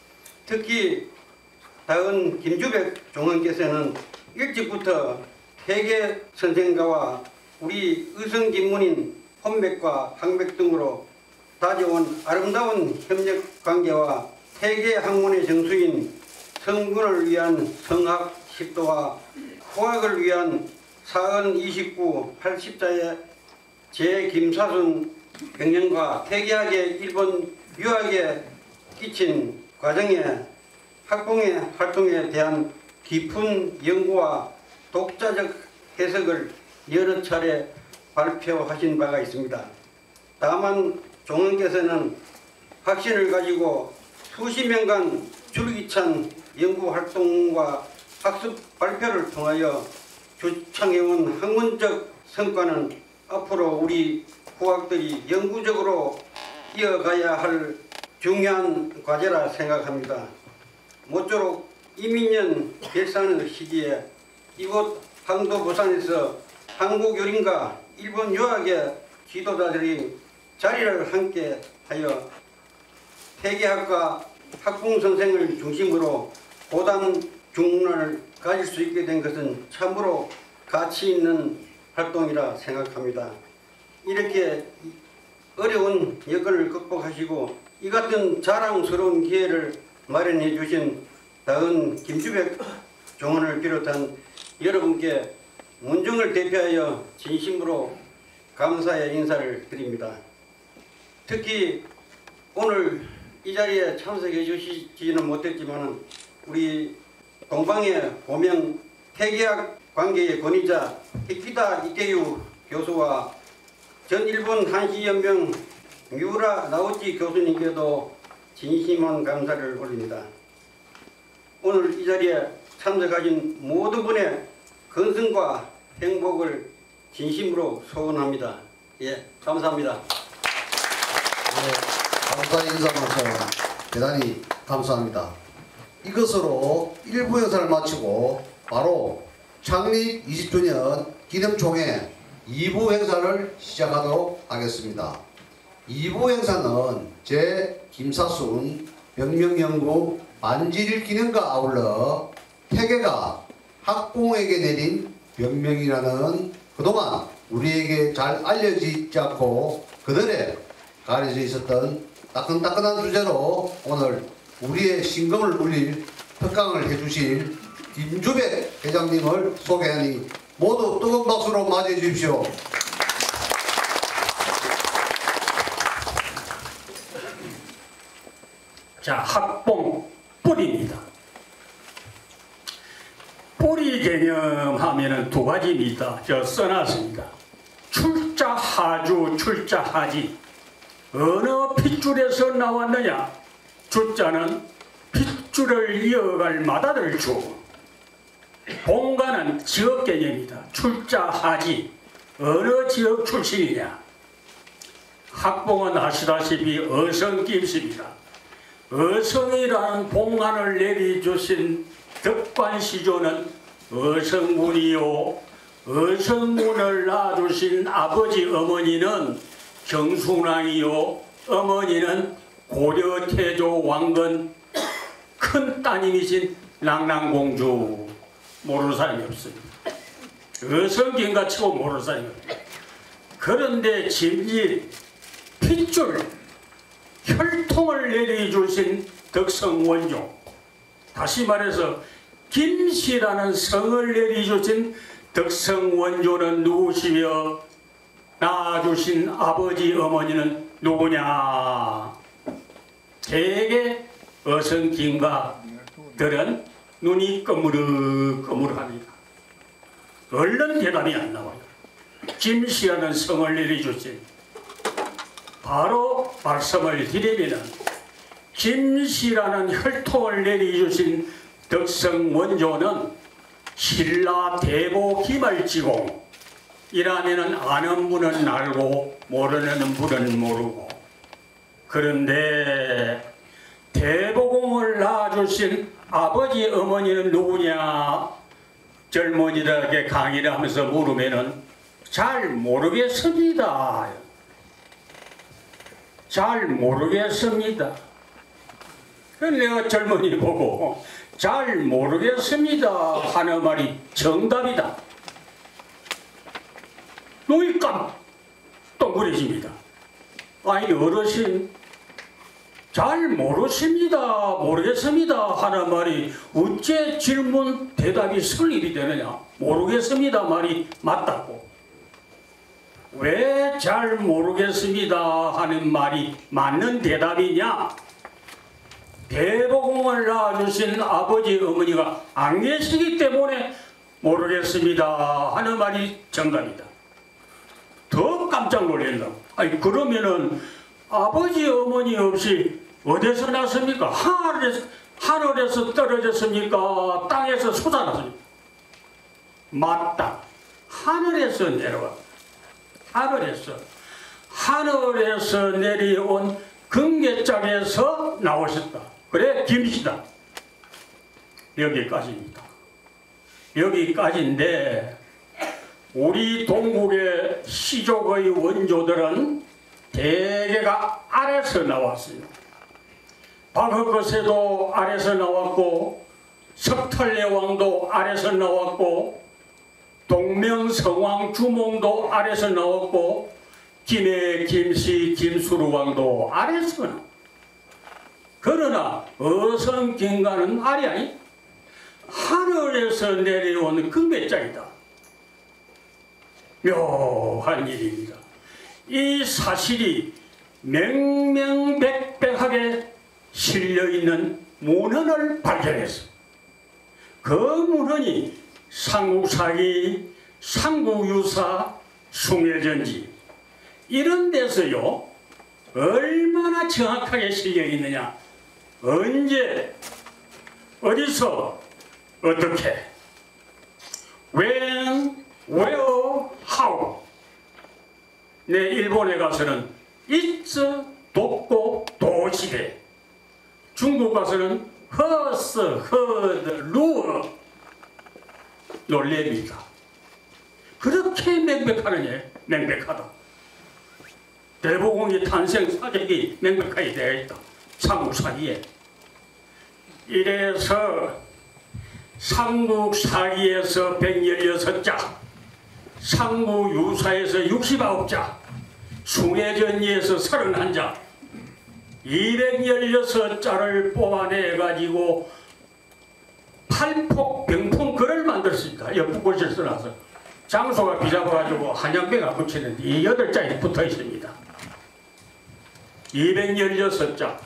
특히 다은 김주백 종원께서는 일찍부터 태계 선생과와 우리 의성진문인 혼맥과 항맥 등으로 다져온 아름다운 협력관계와 태계 학문의 정수인 성군을 위한 성학 식도와 후학을 위한 사은 29 80자의 제 김사순 병령과 태계학의 일본 유학에 끼친 과정에 학봉의 활동에 대한 깊은 연구와 독자적 해석을 여러 차례 발표하신 바가 있습니다. 다만 종원께서는 확신을 가지고 수십 년간 줄기찬 연구활동과 학습 발표를 통하여 주창해온 학문적 성과는 앞으로 우리 후학들이 영구적으로 이어가야 할 중요한 과제라 생각합니다. 모쪼록 이민년 결산의 시기에 이곳 항도 부산에서 한국 요린과 일본 유학의 지도자들이 자리를 함께 하여 태계학과 학봉 선생을 중심으로 고단 중문을 가질 수 있게 된 것은 참으로 가치 있는 활동이라 생각합니다. 이렇게 어려운 여건을 극복하시고 이 같은 자랑스러운 기회를 마련해 주신 다은 김주백 종원을 비롯한 여러분께 문중을 대표하여 진심으로 감사의 인사를 드립니다. 특히 오늘 이 자리에 참석해 주시지는 못했지만 우리 동방의 고명 태계학 관계의 권위자 히키다 이케유 교수와 전일본 한시연명 미우라 나오치 교수님께도 진심한 감사를 올립니다. 오늘 이 자리에 참석하신 모든 분의 건승과 행복을 진심으로 소원합니다. 예, 감사합니다. 네, 감사 인사 말씀 대단히 감사합니다. 이것으로 1부 행사를 마치고 바로 창립 20주년 기념총회 2부 행사를 시작하도록 하겠습니다. 2부 행사는 제 김사순 명명연구 만지릴 기념과 아울러 태계가 학봉에게 내린 명명이라는 그동안 우리에게 잘 알려지지 않고 그들에 가려져 있었던 따끈따끈한 주제로 오늘 우리의 심금을 울릴 특강을 해주실 김주백 회장님을 소개하니 모두 뜨거운 박수로 맞이해 주십시오. 자, 학봉 뿌리입니다. 뿌리 개념하면은 두 가지입니다. 저 써놨습니다. 출자하주, 출자하지. 어느 핏줄에서 나왔느냐? 주자는 핏줄을 이어갈 마다를 주. 봉가는 지역 개념이다. 출자하지. 어느 지역 출신이냐? 학봉은 아시다시피 어성김씨입니다. 어성이라는 봉안을 내려주신 덕관시조는 어성문이요. 어성문을 낳아주신 아버지 어머니는 경순왕이요. 어머니는 고려 태조 왕건 큰 따님이신 랑랑공주. 모르는 사람이 없습니다. 어성긴가 치고 모르는 사람이 없습니다. 그런데 진리 핏줄 혈통을 내려주신 덕성원조, 다시 말해서 김씨라는 성을 내려주신 덕성원조는 누구시며 낳아주신 아버지 어머니는 누구냐? 대개 어성긴가들은 눈이 꺼무르꺼무르합니다. 얼른 대답이 안 나와요. 김씨라는 성을 내려주신, 바로 말씀을 드리면 김씨라는 혈통을 내려주신 덕성원조는 신라 대보 기말지공이라면 아는 분은 알고 모르는 분은 모르고, 그런데 대보공을 낳아주신 아버지 어머니는 누구냐? 젊은이들에게 강의를 하면서 물으면은 잘 모르겠습니다. 잘 모르겠습니다. 그래서 내가 젊은이 보고 잘 모르겠습니다 하는 말이 정답이다. 눈이 깜덩그려집니다. 아니 어르신 잘 모르십니다 모르겠습니다 하는 말이 어째 질문 대답이 성립이 되느냐. 모르겠습니다 말이 맞다고. 왜 잘 모르겠습니다 하는 말이 맞는 대답이냐. 대복음을 낳아주신 아버지 어머니가 안 계시기 때문에 모르겠습니다 하는 말이 정답이다. 더 깜짝 놀란다고. 아니 그러면은 아버지 어머니 없이 어디서 났습니까? 하늘에서 떨어졌습니까? 땅에서 솟아났습니까? 맞다. 하늘에서 내려와. 하늘에서 내려온 금계짝에서 나오셨다. 그래 김씨다. 여기까지입니다. 여기까지인데 우리 동국의 시족의 원조들은 대개가 아래서 나왔어요. 박허거세도 아래서 나왔고 석탈례왕도 아래서 나왔고 동명성왕 주몽도 아래서 나왔고 김해 김씨 김수루왕도 아래서 나왔고 그러나 어성긴가는 아래 아니 하늘에서 내려온 금배짝이다. 묘한 일입니다. 이 사실이 명명백백하게 실려있는 문헌을 발견했습니다. 그 문헌이 삼국사기, 삼국유사, 숭례전지 이런 데서요 얼마나 정확하게 실려있느냐. 언제 어디서 어떻게 when, where, how. 내 일본에 가서는 it's, 돕고, 도시대. 중국 가서는 허스, 허드, 루어. 놀랍니다. 그렇게 명백하느냐. 명백하다. 대보공의 탄생 사적이 명백하게 되어 있다. 삼국사기에. 이래서 삼국사기에서 116자, 삼국유사에서 69자, 숭례전지에서 31자, 216자를 뽑아내가지고 팔폭병풍 글을 만들었습니다. 옆부고시를 써놔서 장소가 비잡아가지고 한양배가 붙이는데 이 8자에 붙어 있습니다. 216자.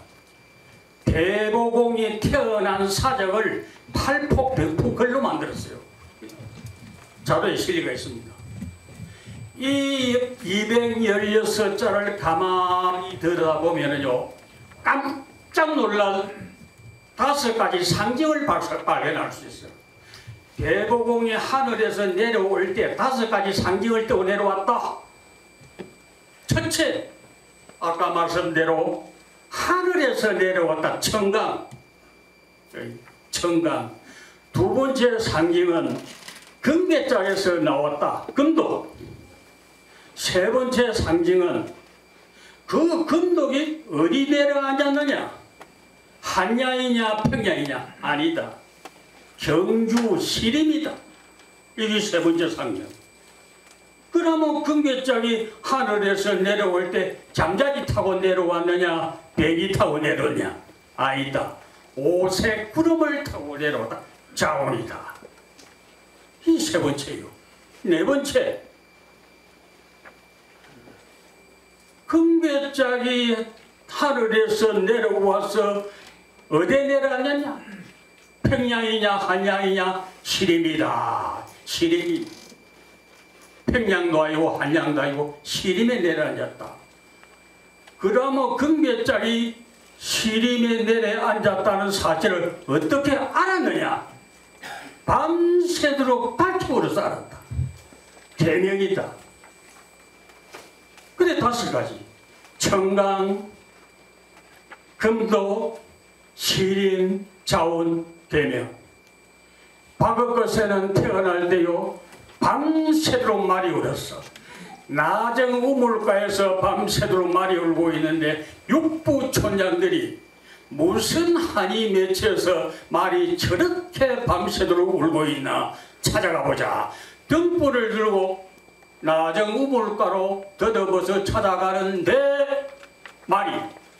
대보공이 태어난 사적을 팔폭병풍 글로 만들었어요. 자료에 실리가 있습니다. 이 216자를 가만히 들여다보면요 깜짝 놀랄 5가지 상징을 발견할 수 있어요. 대보공이 하늘에서 내려올 때 5가지 상징을 떼고 내려왔다. 첫째, 아까 말씀대로 하늘에서 내려왔다. 청강. 청강. 두 번째 상징은 금계짝에서 나왔다. 금독. 세 번째 상징은 그 금독이 어디 내려앉았느냐? 한양이냐 평양이냐? 아니다. 경주 시림이다. 이게 세 번째 상징. 그러면 금계짝이 하늘에서 내려올 때 잠자기 타고 내려왔느냐? 배기 타고 내려오냐? 아니다. 오색 구름을 타고 내려왔다. 자원이다. 이 세 번째요. 네 번째, 금계짝이 하늘에서 내려와서 어디에 내려왔느냐? 평양이냐 한양이냐? 시림이다. 시림이. 평양도 아니고 한양도 아니고 시림에 내려앉았다. 그러면 금계짝이 시림에 내려앉았다는 사실을 어떻게 알았느냐? 밤새도록 밝혀버려서 알았다. 대명이다. 그래 5가지. 청강, 금독, 시림, 자원, 대명. 박허거세는 태어날 때요 밤새도록 말이 울었어. 나정 우물가에서 밤새도록 말이 울고 있는데 육부 촌장들이 무슨 한이 맺혀서 말이 저렇게 밤새도록 울고 있나 찾아가 보자. 등불을 들고 나정 우물가로 더듬어서 찾아가는데 말이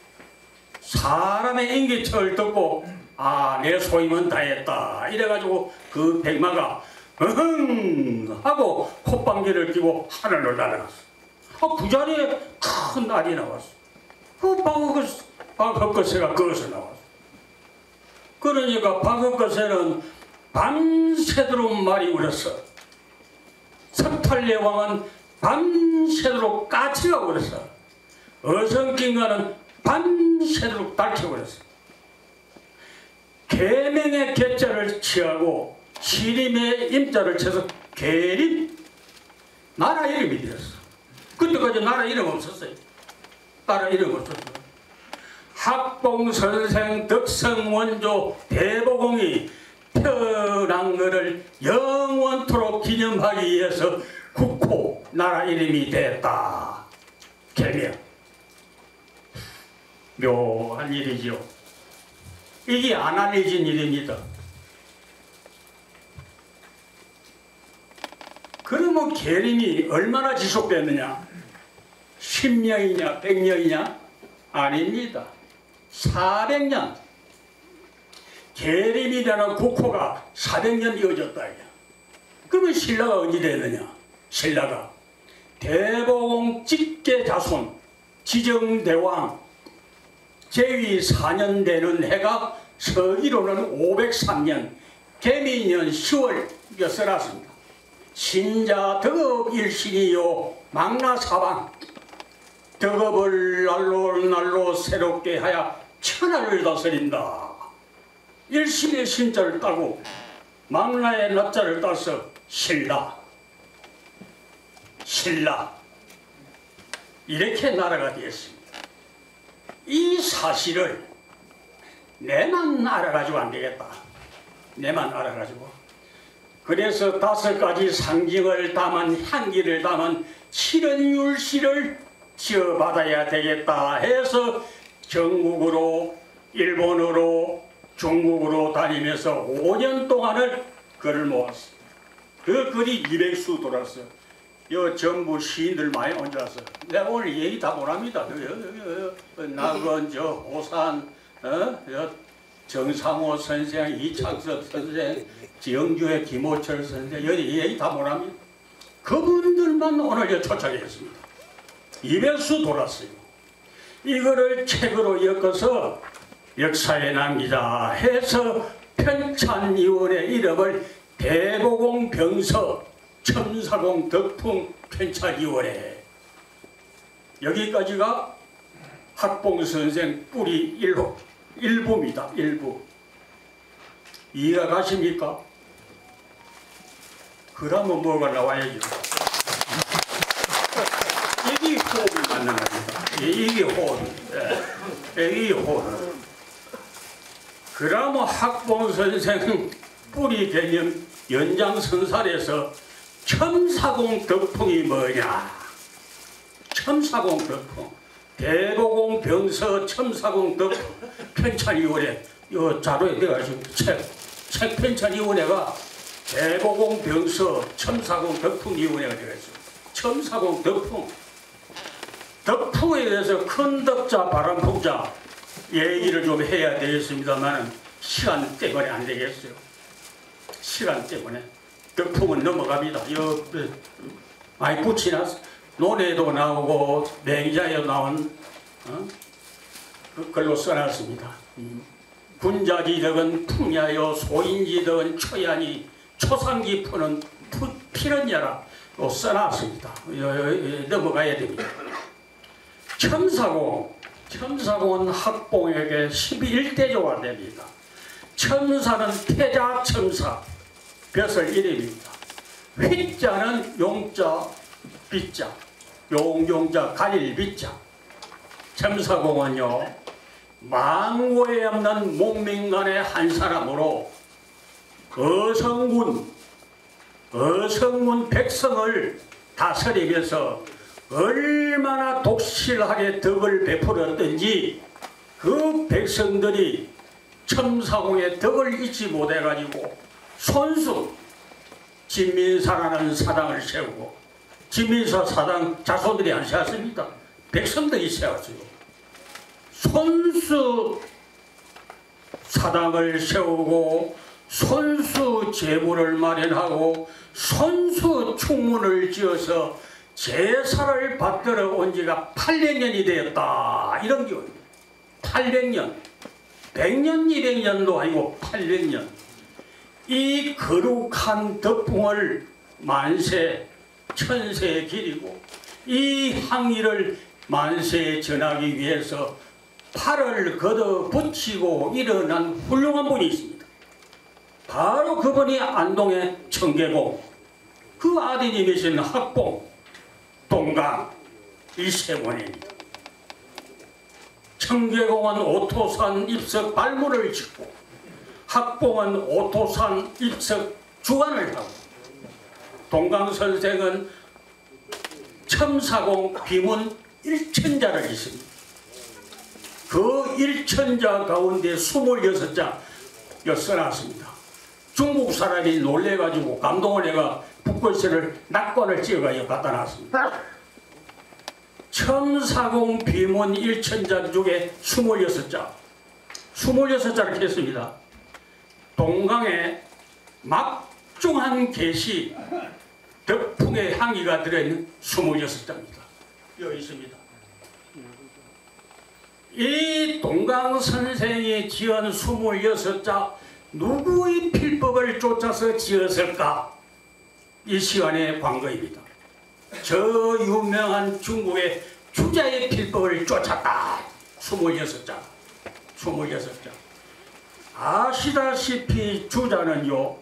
사람의 인기척을 듣고 내 소임은 다했다 이래가지고 그 백마가 으흥 하고 콧방귀를 끼고 하늘로 날아갔어. 그 자리에 큰 알이 나왔어. 그 박헛것새가 거기서 나왔어. 그러니까 박헛것새는 밤새도록 말이 울었어. 석탈래 왕은 밤새도록 까치가 울었어. 어성긴가는 밤새도록 달치가 울었어. 계명의 개자를 취하고 시림의 임자를 쳐서 계림, 나라 이름이 되었어. 그때까지 나라 이름 없었어요. 나라 이름 없었어요. 학봉선생 덕성원조 대보공이 태어난 것을 영원토록 기념하기 위해서 국호 나라 이름이 됐다. 계명. 묘한 일이지요. 이게 안 알려진 일입니다. 그러면 계림이 얼마나 지속됐느냐? 10년이냐 100년이냐? 아닙니다. 400년. 계림이라는 국호가 400년 이어졌다. 그러면 신라가 언제 됐느냐? 신라가 대보공 직계 자손 지정대왕 제위 4년 되는 해가 서기로는 503년 개미년 10월 써놨습니다. 신자 덕업 일신이요 망나사방 덕업을 날로 새롭게 하여 천하를 다스린다. 일신의 신자를 따고 망나의 납자를 따서 신라 이렇게 나라가 되었습니다. 이 사실을 내만 알아가지고 안 되겠다. 내만 알아가지고. 그래서 5가지 상징을 담은 향기를 담은 칠언율시를 지어받아야 되겠다 해서 전국으로 일본으로 중국으로 다니면서 5년 동안을 글을 모았어. 그 글이 200수 돌았어. 여 전부 시인들 많이 얹어서 내가 오늘 얘기 다 못합니다. 나건저 오산 정상호 선생, 이창섭 선생, 영주의 김호철 선생 여기 얘기 다 못합니다. 그분들만 오늘 초청했습니다. 200수 돌았어요. 이거를 책으로 엮어서 역사에 남기자 해서 편찬위원회 이름을 대보공 병서 첨사공 덕풍 편찬위원회. 여기까지가 학봉선생 뿌리 1부입니다. 1부. 이해가 가십니까? 그러면 뭐가 나와야죠. 이게 호흡을 갖는 겁니다. 이게 호흡입니다. 이게 호흡. 그러면 학봉선생 뿌리 개념 연장선살에서 첨사공 덕풍이 뭐냐? 첨사공 덕풍. 대보공 병서 첨사공 덕풍 편찬위원회. 이 자료에 들어가시면 책 편찬위원회가 대보공 병서 첨사공 덕풍위원회가 되겠습니다. 첨사공 덕풍. 덕풍에 대해서 큰 덕자 바람풍자 얘기를 좀 해야 되겠습니다만 시간 때문에 안 되겠어요. 시간 때문에. 덕풍은 넘어갑니다. 많이 붙이놨어. 논에도 나오고 맹자에 나온 글로 써놨습니다. 군자지덕은 풍야요 소인지덕은 초야니 초상기 푸는 피런야라 써놨습니다. 넘어가야 됩니다. 첨사공은 학봉에게 11대조가 됩니다. 첨사는 태자 첨사 벼슬 이름입니다. 휘자는 용자 빗자 용자 갈일 빗자. 첨사공은요 망고에 없는 목민간의 한 사람으로 어성군 백성을 다스리면서 얼마나 독실하게 덕을 베풀었던지 그 백성들이 첨사공의 덕을 잊지 못해가지고 손수 진민사라는 사당을 세우고, 진민사 사당 자손들이 안 세웠습니다. 백성들이 세웠어요. 손수 사당을 세우고 손수 제물을 마련하고 손수 충문을 지어서 제사를 받들어 온 지가 800년이 되었다. 이런 기원입니다. 800년. 100년, 200년도 아니고 800년. 이 거룩한 덕풍을 만세, 천세에 기리고 이 항의를 만세에 전하기 위해서 팔을 걷어 붙이고 일어난 훌륭한 분이 있습니다. 바로 그분이 안동의 청계공, 그 아드님이신 학봉, 동강 일세원입니다. 청계공은 오토산 입석 발굴을 짓고 학봉은 오토산 입석 주관을 하고 동강 선생은 첨사공 비문 일천자를 짓습니다. 그 일천자 가운데 26자 써놨습니다. 중국 사람이 놀래가지고 감동을 해가 북글씨를 낙관을 찍어가지고 갖다 놨습니다. 첨사공 비문 일천자 중에 26자 26자를 했습니다. 동강에 막중한 계시 덕풍의 항의가 들어있는 26자입니다. 여기 있습니다. 이 동강 선생이 지은 26자 누구의 필법을 쫓아서 지었을까? 이 시간의 관거입니다. 저 유명한 중국의 주자의 필법을 쫓았다. 26자. 26자. 아시다시피 주자는요,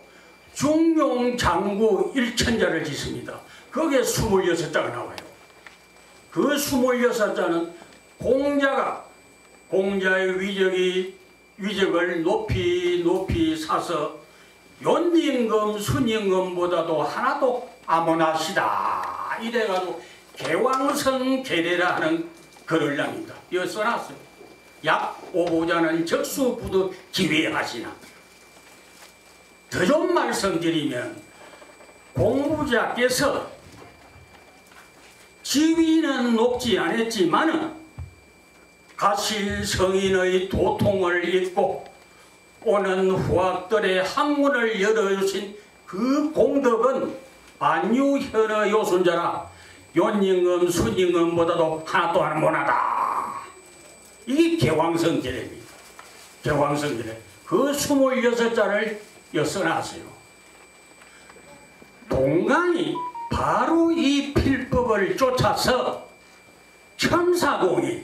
중용장구 일천자를 짓습니다. 거기에 26자가 나와요. 그 26자는 공자의 위적을 높이 사서 연임금, 순임금보다도 하나도 아모나시다. 이래가지고 개왕성 계례라 하는 글을 납니다. 이거 써놨어요. 약 오보자는 적수부득 기회하시나. 더 좀 말씀드리면 공부자께서 지위는 높지 않았지만은 가실 성인의 도통을 잇고 오는 후학들의 학문을 열어주신 그 공덕은 반유현의 요순자라 연임금, 순임금보다도 하나도 안 못하다. 이게 개왕성 계례입니다. 개왕성 계례. 그 26자를 써놨어요. 동강이 바로 이 필법을 쫓아서 첨사공이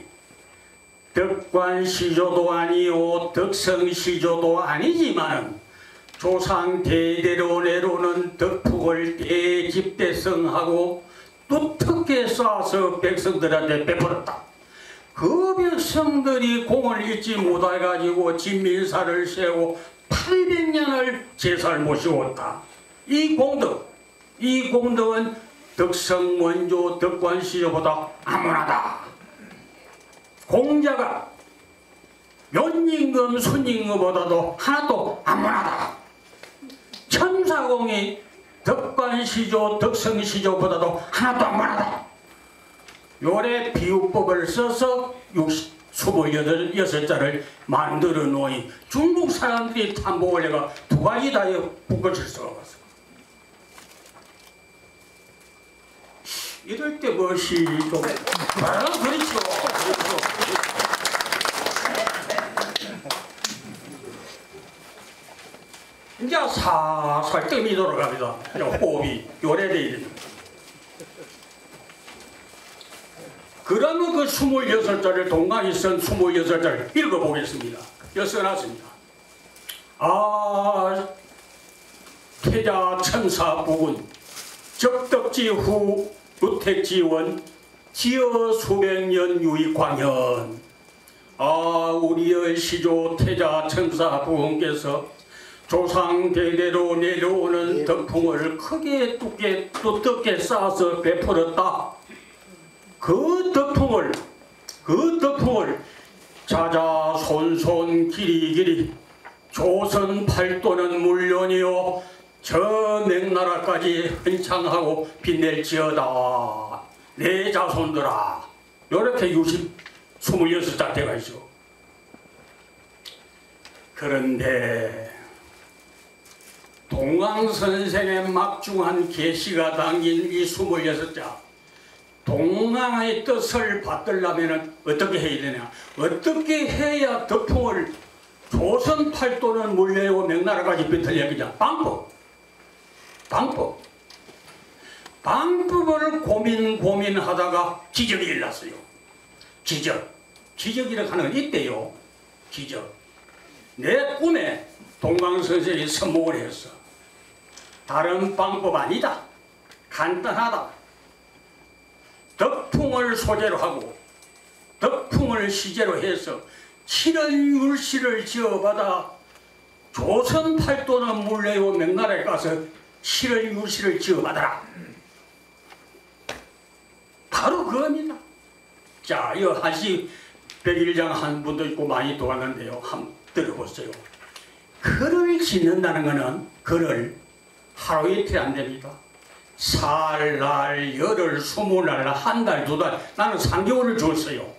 덕관시조도 아니요 덕성시조도 아니지만 조상 대대로 내려오는 덕풍을 대집대성하고 두텁게 쌓아서 백성들한테 베풀었다. 그 백성들이 공을 잊지 못해가지고 진민사를 세우고 800년을 제사를 모시고 왔다. 이 공덕은 덕성원조 덕관시조보다 아무나다. 공자가 연임금, 순임금보다도 하나도 아무나다. 첨사공이 덕관시조, 덕성시조보다도 하나도 아무나다. 요래 비유법을 써서 26자를 만들어 놓으니 중국 사람들이 탐복을 해가 두 가지 다 북글씨를 써왔어. 이럴 때 무엇이 좀 그렇죠. 이제 살살 뜸이 돌아갑니다. 호흡이 요래돼 됩니다. 그러면 그 26자를 동강이 쓴 26자를 읽어보겠습니다. 써놨습니다. 태자 천사 부군 적덕지 후 누택지원 지어 수백년 유익광현. 우리의 시조 태자 천사 부군께서 조상 대대로 내려오는 덕풍을 크게 두껍게 쌓아서 베풀었다. 그 덕풍을 자자손손 길이길이 조선 팔도는 물론이요 저 맥나라까지 헌창하고 빛낼지어다. 내 자손들아. 요렇게 26자대가 있어. 그런데 동강선생의 막중한 계시가 담긴 이 26자, 동강의 뜻을 받들려면 어떻게 해야 되냐? 어떻게 해야 덕풍을 조선 팔도는 물려오고 맥나라까지 빛들려야 방법을 고민하다가 기적이 일어났어요. 기적이라고 하는 건 있대요. 기적. 내 꿈에 동강선생이 선목을 했어. 다른 방법 아니다. 간단하다. 덕풍을 소재로 하고 덕풍을 시제로 해서 칠언율시를 지어받아 조선 팔도는 물레요 맥나라에 가서 칠언율시를 지어받아라. 바로 그겁니다. 자, 이 한시 백일장 한 분도 있고 많이 도왔는데요. 한번 들어보세요. 글을 짓는다는 것은 글을 하루 이틀 안 됩니다. 살, 날, 열흘, 20날, 한 달, 2달, 나는 3개월을 줬어요.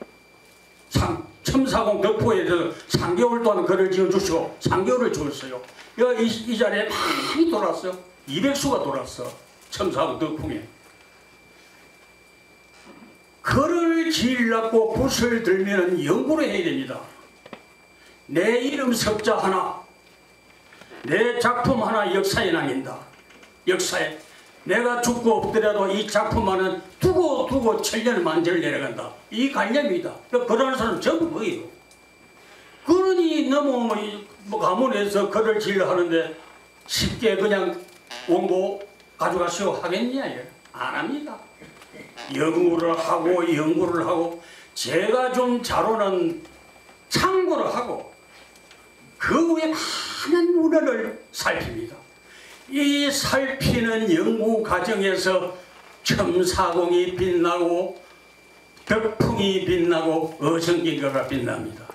첨사공 덕포에 대해서 3개월 동안 글을 지어주시고 3개월을 줬어요. 이 자리에 많이 돌았어요. 200수가 돌았어. 첨사공 덕풍에. 글을 지으려고 붓을 들면 연구를 해야 됩니다. 내 이름 석자 하나, 내 작품 하나 역사에 남긴다. 역사에. 내가 죽고 없더라도 이 작품만은 두고 천년 만절 내려간다. 이 관념이다. 그러는 사람 전부 뭐예요? 그러니 너무 가문에서 글을 지으려 하는데 쉽게 그냥 원고 가져가시오 하겠냐? 안 합니다. 연구를 하고 제가 좀 자료는 참고를 하고 그 후에 많은 문헌을 살핍니다. 이 살피는 연구 과정에서 첨사공이 빛나고 덕풍이 빛나고 어성기가 빛납니다.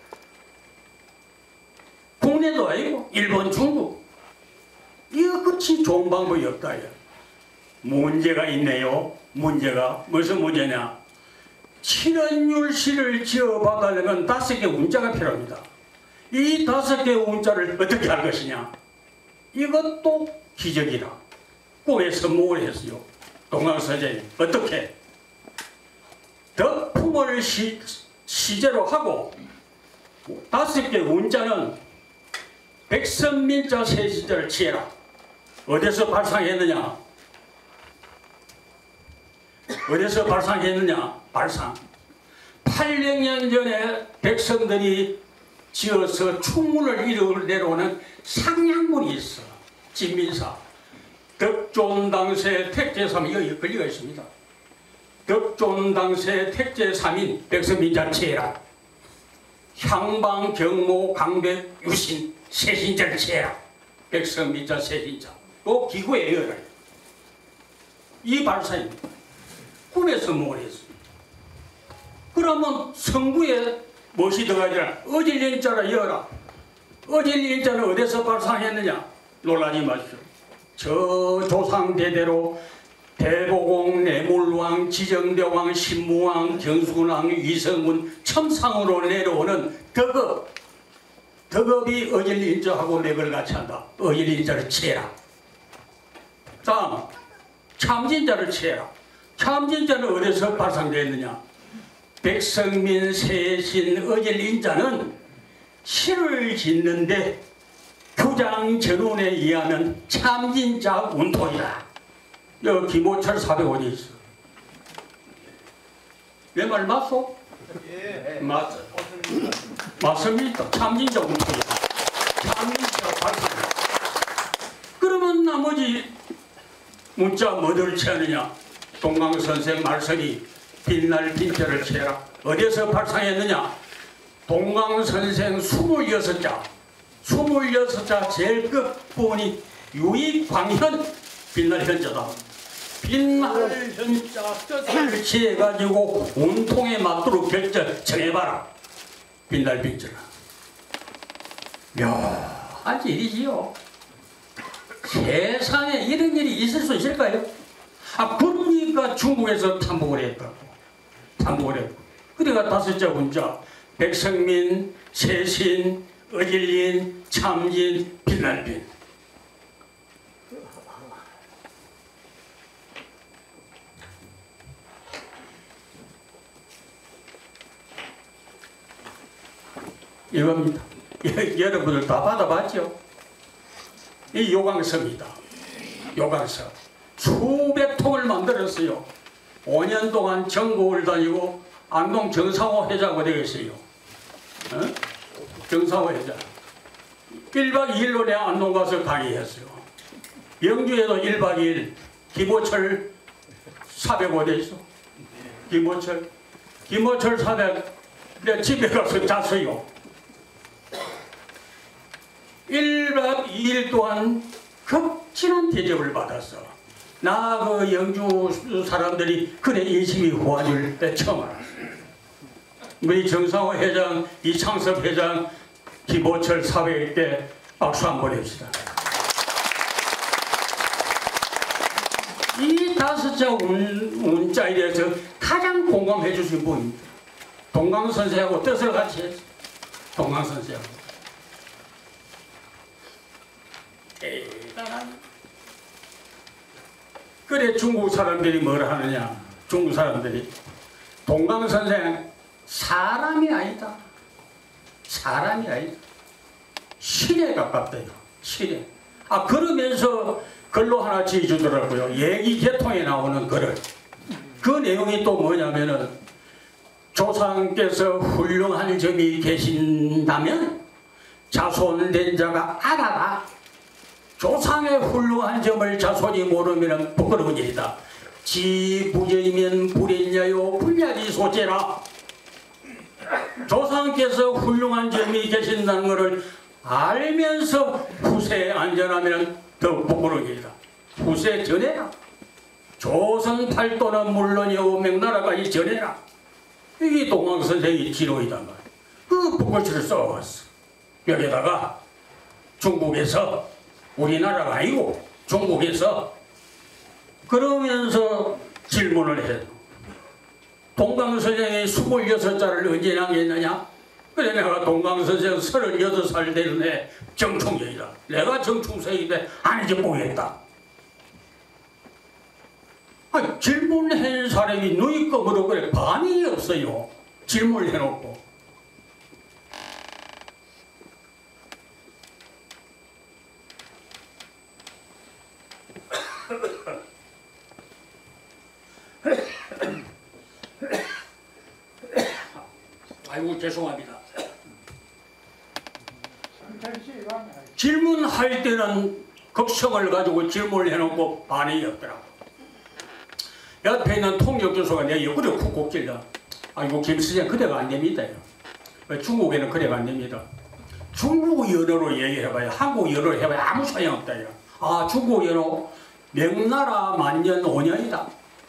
국내도 아니고 일본, 중국 이거 끝이 좋은 방법이 없다. 문제가 있네요. 문제가 무슨 문제냐? 칠언율시를 지어받으려면 5개 운자가 필요합니다. 이 5개 운자를 어떻게 할 것이냐? 이것도 기적이라 꿈에 선목을 했어요. 동강선생이 어떻게? 덕풍을 시제로 하고 5개 운자는 백선민자 세시자를 취해라. 어디서 발상했느냐? 발상. 800년 전에 백성들이 지어서 충문을 내려오는 상량문이 있어. 진민사. 덕존당세 택제3인 여기 걸리가 있습니다. 덕존당세 택제3인 백선민자 취해라. 향방 경모 강백 유신 세신자를 취해라. 백선민자 세신자. 또 기구예요. 이 발사입니다. 꿈에서 뭘 했습니다. 그러면 성구에 무엇이 들어가지라? 어질린자라 여라. 어질린자는 어디서 발상했느냐? 놀라지 마십시오. 저 조상대대로 대보공, 내물왕, 지정대왕, 신무왕, 경수왕, 위성군, 첨상으로 내려오는 덕업이 어질린자하고 맥을 같이 한다. 어질린자를 취해라. 다음 참진자를 취해라. 참진자는 어디서 발상되었느냐? 백성민, 세신, 어질린자는 시를 짓는데 규장 전원에 의하면 참진자 운통이다. 여기 김호철 405이 있어. 내 말 맞소? 예. 맞습니다. 참진자 운통이다. 참진자 발상이다. 그러면 나머지 문자 뭐를 취하느냐? 동강선생 말씀이 빛날 빈자를 취해라. 어디서 발상했느냐? 동강선생 26자. 26자 제일 끝부분이 유익광현 빛날 현자다. 빛날 현자 뜻을 취해가지고 운통에 맞도록 정해봐라. 빛날 빈전아. 묘한 일이지요. 세상에 이런 일이 있을 수 있을까요? 그러니까 중국에서 탐복을 했다고. 탐복을 했고. 그래가 다섯째 문자 백성민, 세신, 어질린, 참진, 빛날빈. 이겁니다. 여러분들 다 받아봤죠? 이 요강서입니다. 요강서. 수백 통을 만들었어요. 5년 동안 전국을 다니고 안동 정상호 회장이 되겠어요. 정상호 회장. 1박 2일로 내가 안동 가서 강의했어요. 영주에도 1박 2일 김호철 405대 있어. 김호철 400 내 집에 가서 잤어요. 1박 2일 동안 극진한 대접을 받았어. 나 그 영주 사람들이 그래 열심히 도와줄 때 처음 알았어. 우리 정상호 회장, 이창섭 회장, 김호철 사회일 때 박수 한번 해봅시다. 이 다섯째 운자에 대해서 가장 공감해 주신 분입니다. 동강선생하고 뜻을 같이 했어. 동강선생하고. 대단한. 그래 중국 사람들이 뭐라 하느냐. 중국 사람들이 동강선생 사람이 아니다. 사람이 아니다. 신에 가깝대요. 신에. 그러면서 글로 하나 지어주더라고요. 얘기계통에 나오는 글을. 그 내용이 또 뭐냐면은 조상께서 훌륭한 점이 계신다면 자손된 자가 알아라. 조상의 훌륭한 점을 자손이 모르면 부끄러운 일이다. 지 부재이면 불했냐요 불야지 소재라. 조상께서 훌륭한 점이 계신다는 것을 알면서 후세에 안전하면 더 부끄러운 일이다. 후세 전해라. 조선 팔도는 물론이고 명나라까지 전해라. 이게 동강선생의 지로이단 말이야. 그 붓글씨를 써왔어. 여기다가 중국에서 우리나라가 아니고 중국에서 그러면서 질문을 해. 동강선생이 26자를 언제 남겼느냐? 그래 내가 동강선생 36살 되는데 정충생이다. 내가 정충생인데 아닌지 모르겠다. 질문한 사람이 누이급으로 그래 반응이 없어요. 질문을 해놓고. 아이고 죄송합니다. 질문할 때는 걱정을 가지고 질문을 해놓고 반응이 없더라고. 옆에 있는 통역교수가 내 옆구리를 쿡쿡 찔러. 아이고 김수장 그대가 안 됩니다. 중국에는 그대가 안 됩니다. 중국 언어로 얘기해봐야 한국 언어로 해봐야 아무 소용없다. 중국 언어 명나라 만년 5년이다.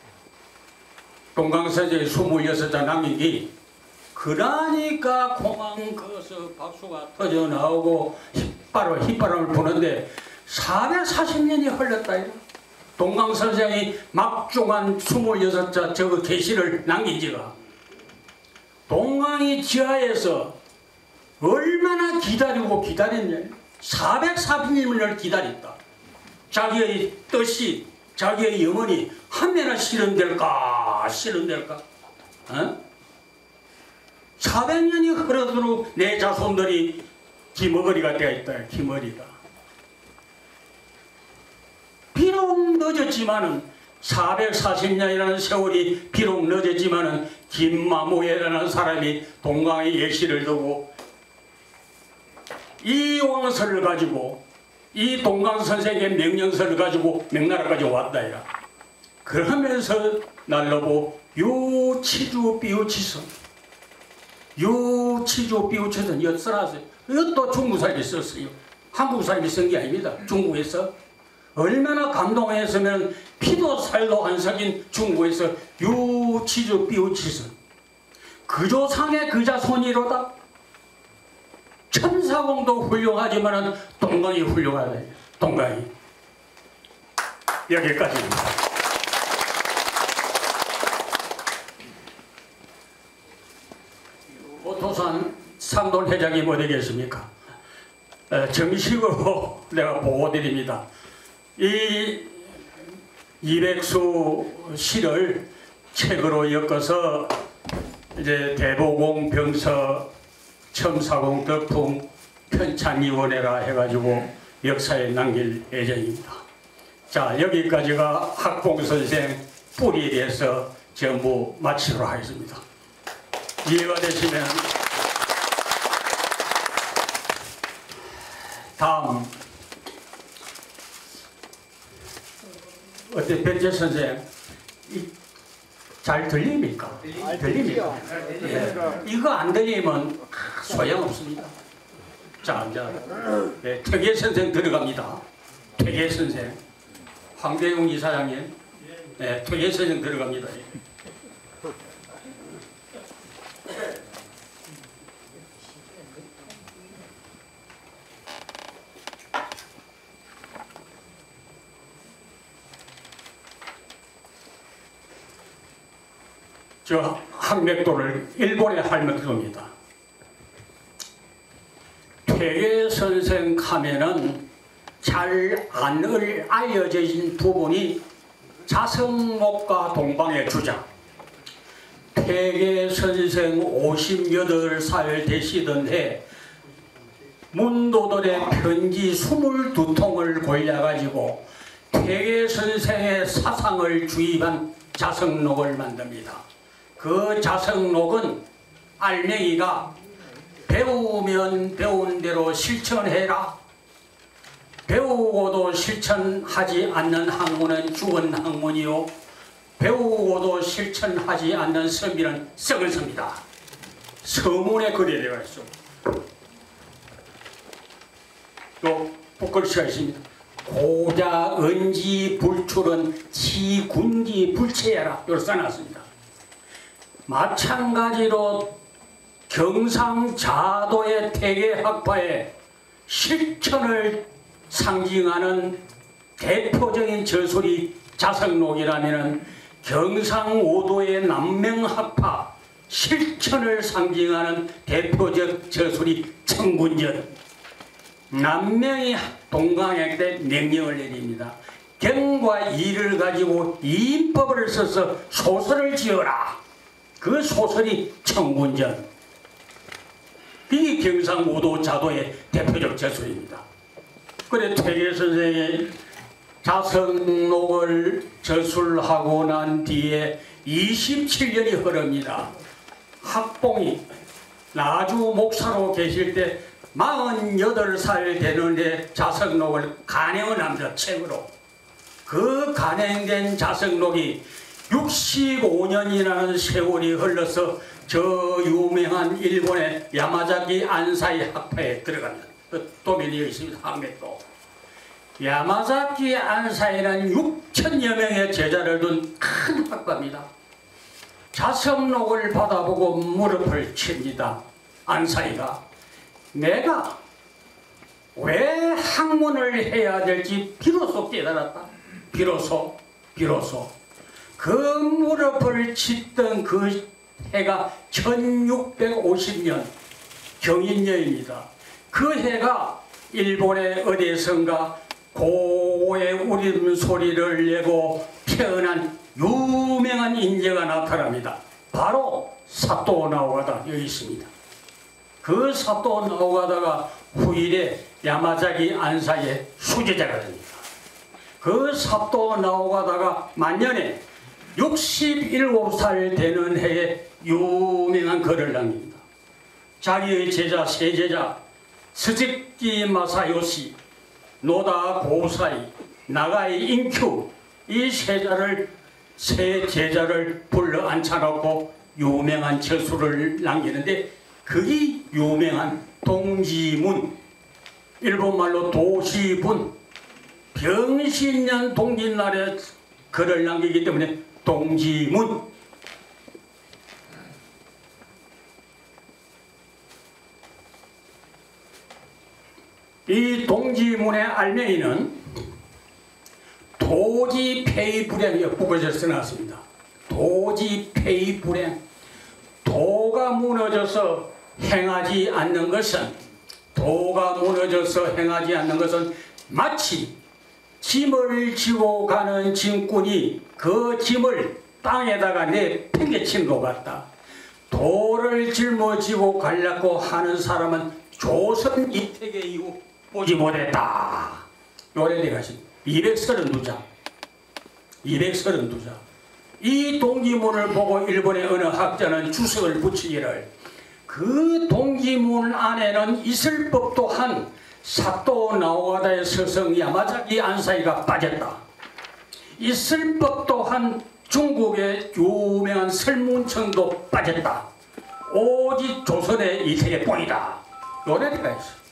동강선생이 26자 남긴 게 그러니까 공항 거서 박수가 터져 나오고 휘바람을 부는데 440년이 흘렀다. 동강선생이 막중한 26자 저거 계시를 남긴 지가 동강이 지하에서 얼마나 기다리고 기다렸냐. 440년을 기다렸다. 자기의 뜻이 자기의 영혼이 한매나 실현될까 실현될까. 400년이 흐르도록 내 자손들이 기머거리가 되어 있다. 기머리가. 비록 늦었지만은 440년이라는 세월이 비록 늦었지만은 김마모예라는 사람이 동강의 예시를 두고 이 왕서를 가지고 이 동강선생의 명령서를 가지고 명나라까지 왔다. 그러면서 날로보 유치주 비우치선 유치주 비우치선 이거 써놨어요. 이것도 중국 사람이 썼어요. 한국 사람이 쓴 게 아닙니다. 중국에서 얼마나 감동했으면 피도 살도 안 섞인 중국에서 유치즈 삐우치즈 그조상의 그자손이로다. 천사공도 훌륭하지만은 동강이 훌륭하다. 동강이 여기까지입니다. 오토산 상돈 회장님 어디 계십니까? 정식으로 내가 보고드립니다. 이 이백수 시를 책으로 엮어서 이제 대보공 병서 첨사공 덕풍 편찬위원회라 해가지고 역사에 남길 예정입니다. 자, 여기까지가 학봉선생 뿌리에 대해서 전부 마치도록 하겠습니다. 이해가 되시면 다음 어때 변재 선생 잘 들립니까? 들립니까? 예. 이거 안 들리면 소용없습니다. 자, 이제 네, 퇴계 선생 들어갑니다. 퇴계 선생 황대용 이사장님, 네, 퇴계 선생 들어갑니다. 저 항맥도를 일본의 할맥도입니다. 퇴계 선생 하면은 잘 알려진 부분이 자성목과 동방의 주자. 퇴계 선생 58살 되시던 해 문도들의 편지 22통을 골라가지고 퇴계 선생의 사상을 주입한 자성록을 만듭니다. 그 자성록은 알맹이가 배우면 배운 대로 실천해라. 배우고도 실천하지 않는 학문은 죽은 학문이요. 배우고도 실천하지 않는 서민은 썩은 서입니다. 서문에 그래 되어 있어. 또 북글씨가 있습니다. 고자 은지 불출은 지군지 불체야라. 이렇게 써놨습니다. 마찬가지로 경상자도의 퇴계학파의 실천을 상징하는 대표적인 저술이 자성록이라면 경상오도의 남명학파 실천을 상징하는 대표적 저술이 청군전. 남명이 동강할 때 명령을 내립니다. 경과 이를 가지고 이인법을 써서 소설을 지어라. 그 소설이 청군전. 이게 경상오도 자도의 대표적 저술입니다. 그래 퇴계 선생의 자성록을 저술하고 난 뒤에 27년이 흐릅니다. 학봉이 나주 목사로 계실 때 48살 되는 해 자성록을 간행을 합니다. 책으로. 그 간행된 자성록이 65년이라는 세월이 흘러서 저 유명한 일본의 야마자키 안사이 학파에 들어갑니다. 그 도면이 있습니다. 항맥도. 야마자키 안사이는 6천여 명의 제자를 둔 큰 학파입니다. 자성록을 받아보고 무릎을 칩니다. 안사이가. 내가 왜 학문을 해야 될지 비로소 깨달았다. 비로소. 그 무릎을 쳤던 그 해가 1650년 경인년입니다. 그 해가 일본의 어디선가 고의 울음소리를 내고 태어난 유명한 인재가 나타납니다. 바로 사또 나오가다 여기 있습니다. 그 사또 나오가다가 후일에 야마자키 안사의 수제자가 됩니다. 그 사또 나오가다가 만년에 67살 되는 해에 유명한 글을 남깁니다. 자기의 제자 세제자 스즈키 마사요시, 노다 고사이, 나가이 인큐 이 세 제자를 불러 앉혀놓고 유명한 저술을 남기는데 그게 유명한 동지문, 일본말로 도시분, 병신년 동짓날에 글을 남기기 때문에 동지문. 이 동지문의 알맹이는 도지폐이불행이요. 국어에서 써놨습니다. 도지폐이불행. 도가 무너져서 행하지 않는 것은 마치 짐을 지고 가는 짐꾼이 그 짐을 땅에다가 내팽개친 것 같다. 도를 짊어지고 가려고 하는 사람은 조선 이택의 이후 보지 못했다. 요래돼 가십니다. 232장. 이 동지문을 보고 일본의 어느 학자는 주석을 붙이기를, 그 동지문 안에는 있을 법도 한 사또 나오가다의 서성 야마자키 안사이가 빠졌다. 있을 법도 한 중국의 유명한 설문청도 빠졌다. 오직 조선의 이태의 뿐이다. 요래대가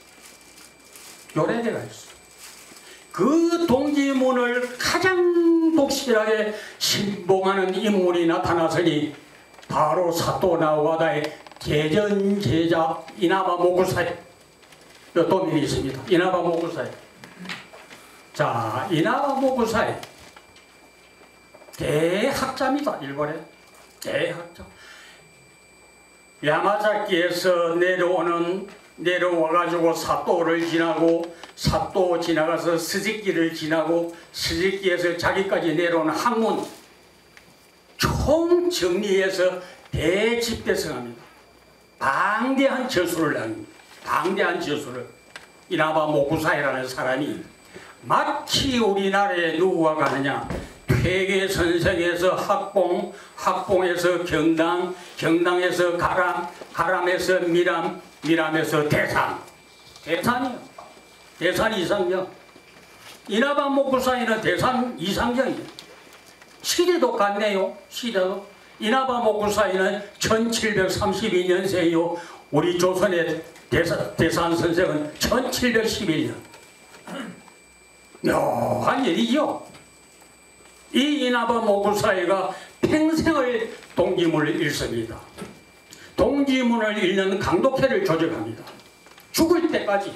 있어. 그 동지문을 가장 독실하게 신봉하는 인물이 나타났으니 바로 사또 나오가다의 개전제자 이나바 모구사에 도민이 있습니다. 이나바 모구사에. 자, 이나바 모구사에 대학자입니다. 일본의 대학자. 야마자키에서 내려와가지고 사또를 지나고, 사또 지나가서 스즈키를 지나고, 스즈키에서 자기까지 내려오는 학문 총 정리해서 대집대성합니다. 방대한 저수를 남깁니다. 방대한 저수를. 이나바 모구사이라는 사람이 마치 우리나라에 누구가 가느냐, 퇴계 선생에서 학봉, 학봉에서 경당, 경당에서 가람, 가람에서 미람, 미람에서 대산. 대산이요. 대산 이상경. 이나바 모구사이는 대산 이상경이에요. 시대도 같네요. 시대도. 이나바 모구사이는 1732년생이요. 우리 조선의 대산 선생은 1711년. 묘한 일이죠. 이 이나바 모구사이가 평생을 동지문을 읽습니다. 동지문을 읽는 강독회를 조직합니다. 죽을 때까지.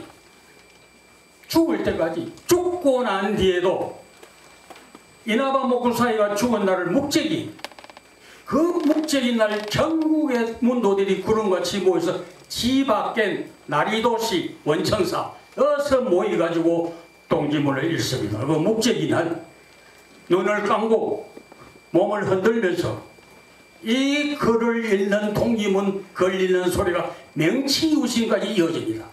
죽고 난 뒤에도 이나바 모구사이가 죽은 날을 묵제기, 그 묵제기 날 전국의 문도들이 구름같이 모여서 지 밖엔 나리도시 원청사 어서 모여가지고 동지문을 읽습니다. 그 묵제기 날 눈을 감고 몸을 흔들면서 이 글을 읽는 동지문 글 읽는 소리가 명치유신까지 이어집니다.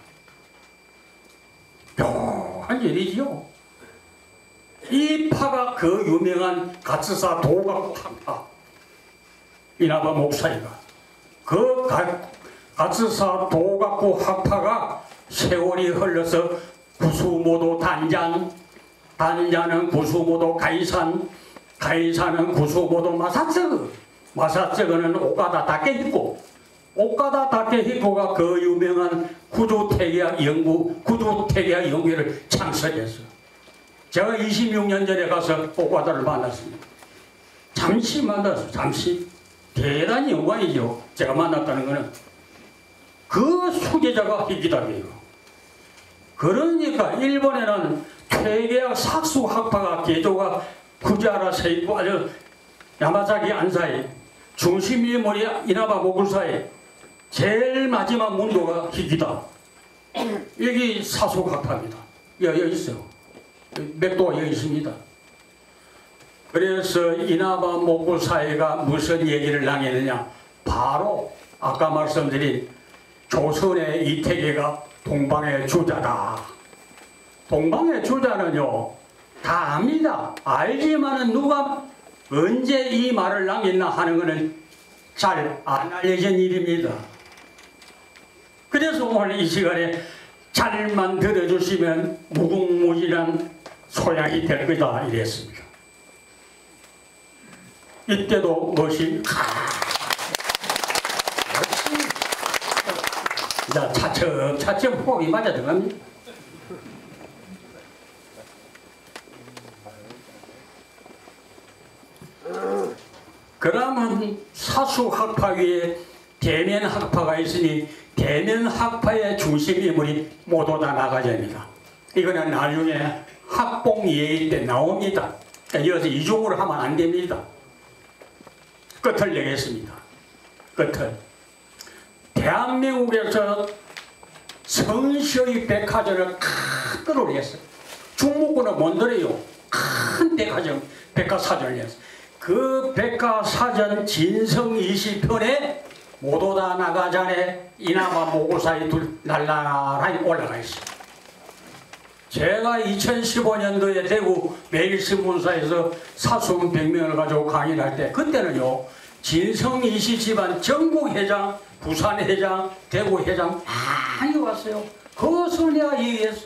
묘한 일이지요. 이 파가 그 유명한 가츠사 도가쿠 한파. 이나바 목사이가 그 가츠사 도가쿠 학파가 세월이 흘러서 구수모도 단장, 단자는 구수모도 가이산, 가이산은 구수모도 마사츠그, 마사츠그는 오카다 다케히코, 오카다 다케히코가 그 유명한 구두태계학 연구회를 창설했어요. 제가 26년 전에 가서 오카다를 만났습니다. 잠시 만났어요. 잠시. 대단히 영광이죠. 제가 만났다는 것은 그 수제자가 히키다게요. 그러니까 일본에는 퇴계학 사수학파가 개조가 구자라 세이고 아주 야마자키 안사이 중심 인물이 이나바 모구사이 제일 마지막 문도가 히키다. 여기 사수학파입니다. 여기 있어요. 맥도가 여기 있습니다. 그래서 이나바 모구사이가 무슨 얘기를 남기느냐, 바로 아까 말씀드린 조선의 이태계가 동방의 주자다. 동방의 주자는요 다 압니다. 알지만은 누가 언제 이 말을 남겼나 하는 것은 잘 안 알려진 일입니다. 그래서 오늘 이 시간에 잘만 들어주시면 무궁무진한 소양이 될 거다 이랬습니다. 이때도 멋이 자, 차츰 호흡이 맞아 들어갑니다. 그러면 사수학파 위에 대면학파가 있으니 대면학파의 중심인물이 모두 다 나가야 됩니다. 이거는 나중에 학봉 예일 때 나옵니다. 그러니까 여기서 이중으로 하면 안 됩니다. 끝을 내겠습니다. 끝을. 대한민국에서 성시의 백화점을 큰 걸 올렸어요. 중무권은 못 들어요. 큰 백화사전을 했어요. 그 백화사전 진성 20편에 모두 다 나가자네 이나마 모고사에 날라라니 올라가 있어요. 제가 2015년도에 대구 매일신문사에서 사수문 100명을 가지고 강의를 할 때 그때는요 진성 20 집안 전국 회장, 부산 회장, 대구 회장 많이 왔어요. 그것을 내가 얘기했어.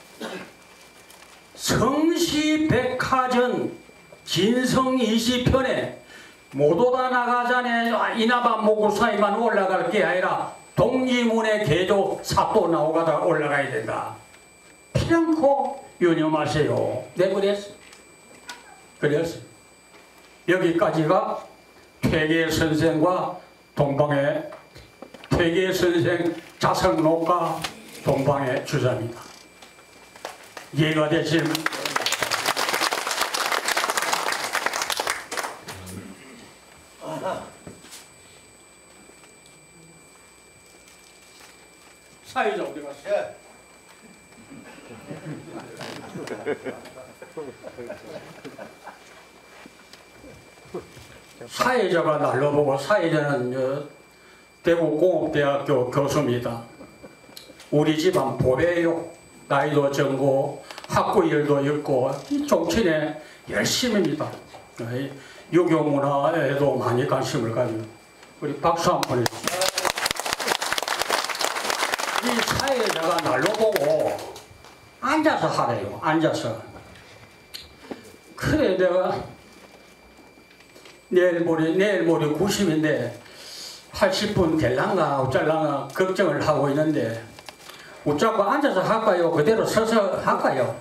성시 백화전 진성 20편에 모두 다 나가자네 이나바 모고사에만 올라갈 게 아니라 동지문의 개조 사또 나오가다 올라가야 된다. 피랑코 유념하세요. 네, 그랬어. 그랬어. 여기까지가 퇴계 선생과 동방의 퇴계 선생 자성록과 동방의 주자입니다. 이해가 되시면 사회자 어디 갔어요? 사회자가 날로 보고 사회자는 대구공업대학교 교수입니다. 우리 집안 보배요. 나이도 적고 학구일도 있고 정치에 열심입니다. 유교문화에도 많이 관심을 가지고 우리 박수 한번 해주세요. 이 사회자가 날로 보고 앉아서 하래요. 앉아서. 그래 내가 내일 모레 90인데 80분 될란가 어쩔란가 걱정을 하고 있는데 어쩌고 앉아서 할까요? 그대로 서서 할까요?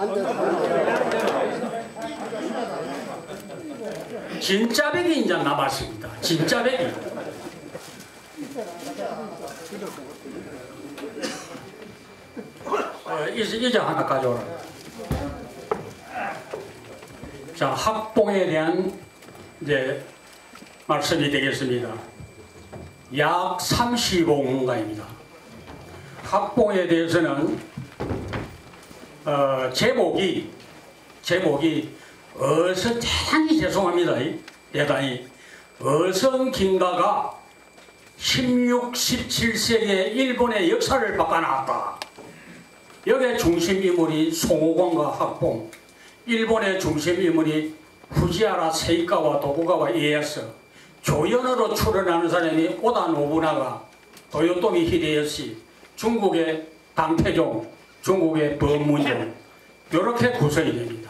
진짜배기 이제 남았습니다. 진짜배기. 이제 하나 가져오라. 자, 학봉에 대한 이제 말씀이 되겠습니다. 약 35분가입니다. 학봉에 대해서는 제목이 대단히 죄송합니다. 대단히 어성긴가가 16, 17세기의 일본의 역사를 바꿔놨다. 여기에 중심인물이 송호관과 학봉, 일본의 중심인물이 후지하라 세이카와 도쿠가와 이에야스, 조연으로 출연하는 사람이 오다 노부나가, 도요토미 히데요시, 중국의 당태종, 중국의 법문종, 이렇게 구성이 됩니다.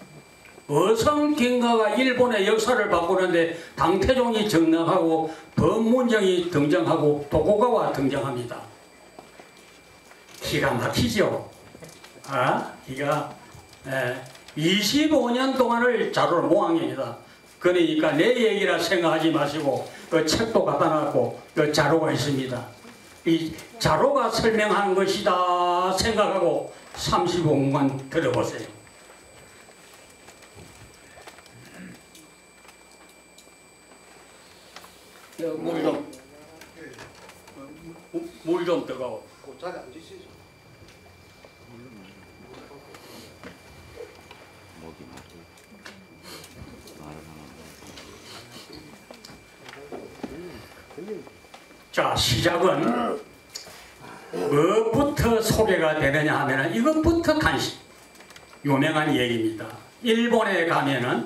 어성긴가가 일본의 역사를 바꾸는데 당태종이 등장하고 법문종이 등장하고 도쿠가와 등장합니다. 기가 막히죠. 기가 25년 동안을 자료를 모은 겁니다. 그러니까 내 얘기라 생각하지 마시고 그 책도 갖다 놨고 그 자료가 있습니다. 이 자료가 설명하는 것이다 생각하고 35분간 들어보세요. 물 좀 뜨거워. 그 자리 앉으시죠. 자, 시작은 뭐부터 소개가 되느냐 하면은 이것부터 간식 유명한 얘기입니다. 일본에 가면은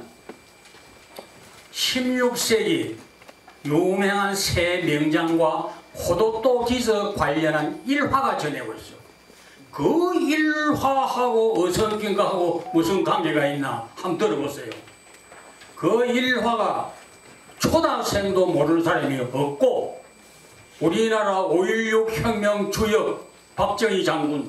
16세기 유명한 새 명장과 호도토 기서 관련한 일화가 전해고 있어. 그 일화하고 어성긴가하고 무슨 관계가 있나 한번 들어보세요. 그 일화가 초등학생도 모르는 사람이 없고 우리나라 5.16 혁명 주역 박정희 장군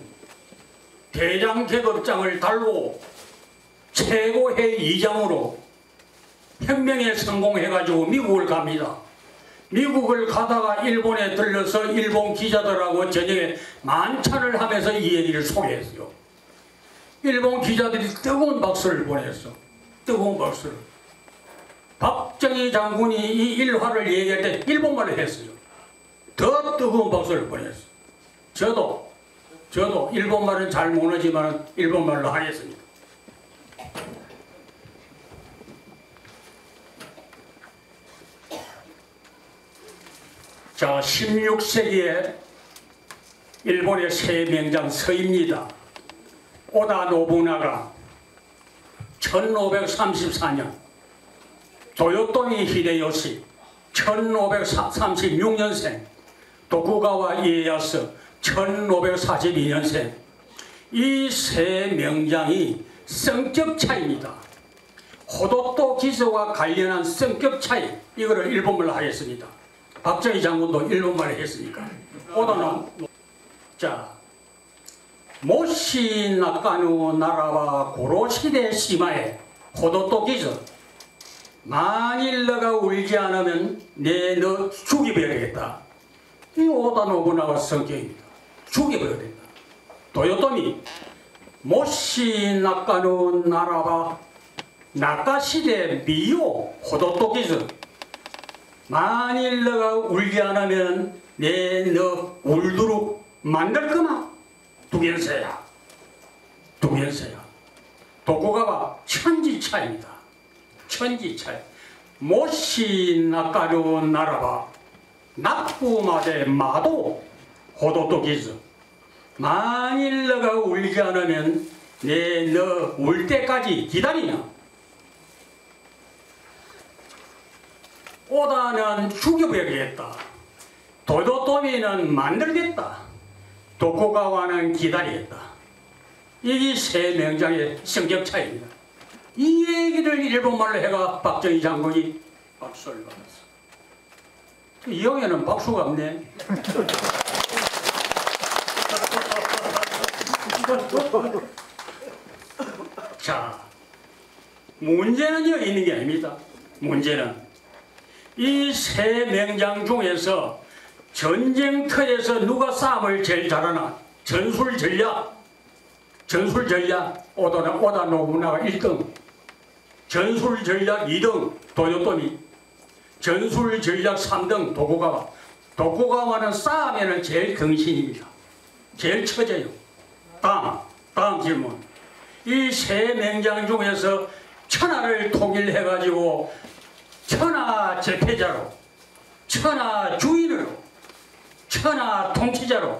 대장 계급장을 달고 최고회 의장으로 혁명에 성공해가지고 미국을 갑니다. 미국을 가다가 일본에 들러서 일본 기자들하고 저녁에 만찬을 하면서 이 얘기를 소개했어요. 일본 기자들이 뜨거운 박수를 보냈어. 뜨거운 박수를. 박정희 장군이 이 일화를 얘기할 때 일본말로 했어요. 더 뜨거운 박수를 보냈어. 저도 일본말은 잘 모르지만 일본말로 하겠습니다. 자, 16세기에 일본의 새 명장 서입니다. 오다 노부나가 1534년, 도요토미 히데요시 1536년생, 도쿠가와 이에야스 1542년생, 이 세 명장이 성격 차이입니다. 호도토 기서와 관련한 성격 차이, 이거를 일본말로 하겠습니다. 박정희 장군도 일본말을 했으니까. 오다노. 자, 모시 나카누 나라와 고로시대 시마에 호도토 기서. 만일 너가 울지 않으면 너 죽여버리겠다. 이 오다 노부나가 성격입니다. 죽여버려야 된다. 도요토미 모시 나카누 나라와 나카시대 미요 호도토 기서. 만일 너가 울지 않으면 너 울도록 만들 거나 두견세야. 도쿠가와 천지차입니다. 천지차이. 모시 나카루 나라바 나쁘마데 마도 호도토 기즈. 만일 너가 울지 않으면 너 울 때까지 기다리냐. 오다는 죽여버리겠다. 도요토미는 만들겠다. 도쿠가와는 기다리겠다. 이게 세 명장의 성격 차이입니다. 이 얘기를 일본말로 해가 박정희 장군이 박수를 받았어. 이 형에는 박수가 없네. 자, 문제는요 있는 게 아닙니다. 문제는 이 세 명장 중에서 전쟁터에서 누가 싸움을 제일 잘하나. 전술 전략 오다 노부나가 1등, 전술 전략 2등 도요토미, 전술 전략 3등 도쿠가와는 싸움에는 제일 경신입니다. 제일 처져요. 다음 질문. 이 세 명장 중에서 천하를 통일해가지고 천하 제패자로, 천하 주인으로, 천하 통치자로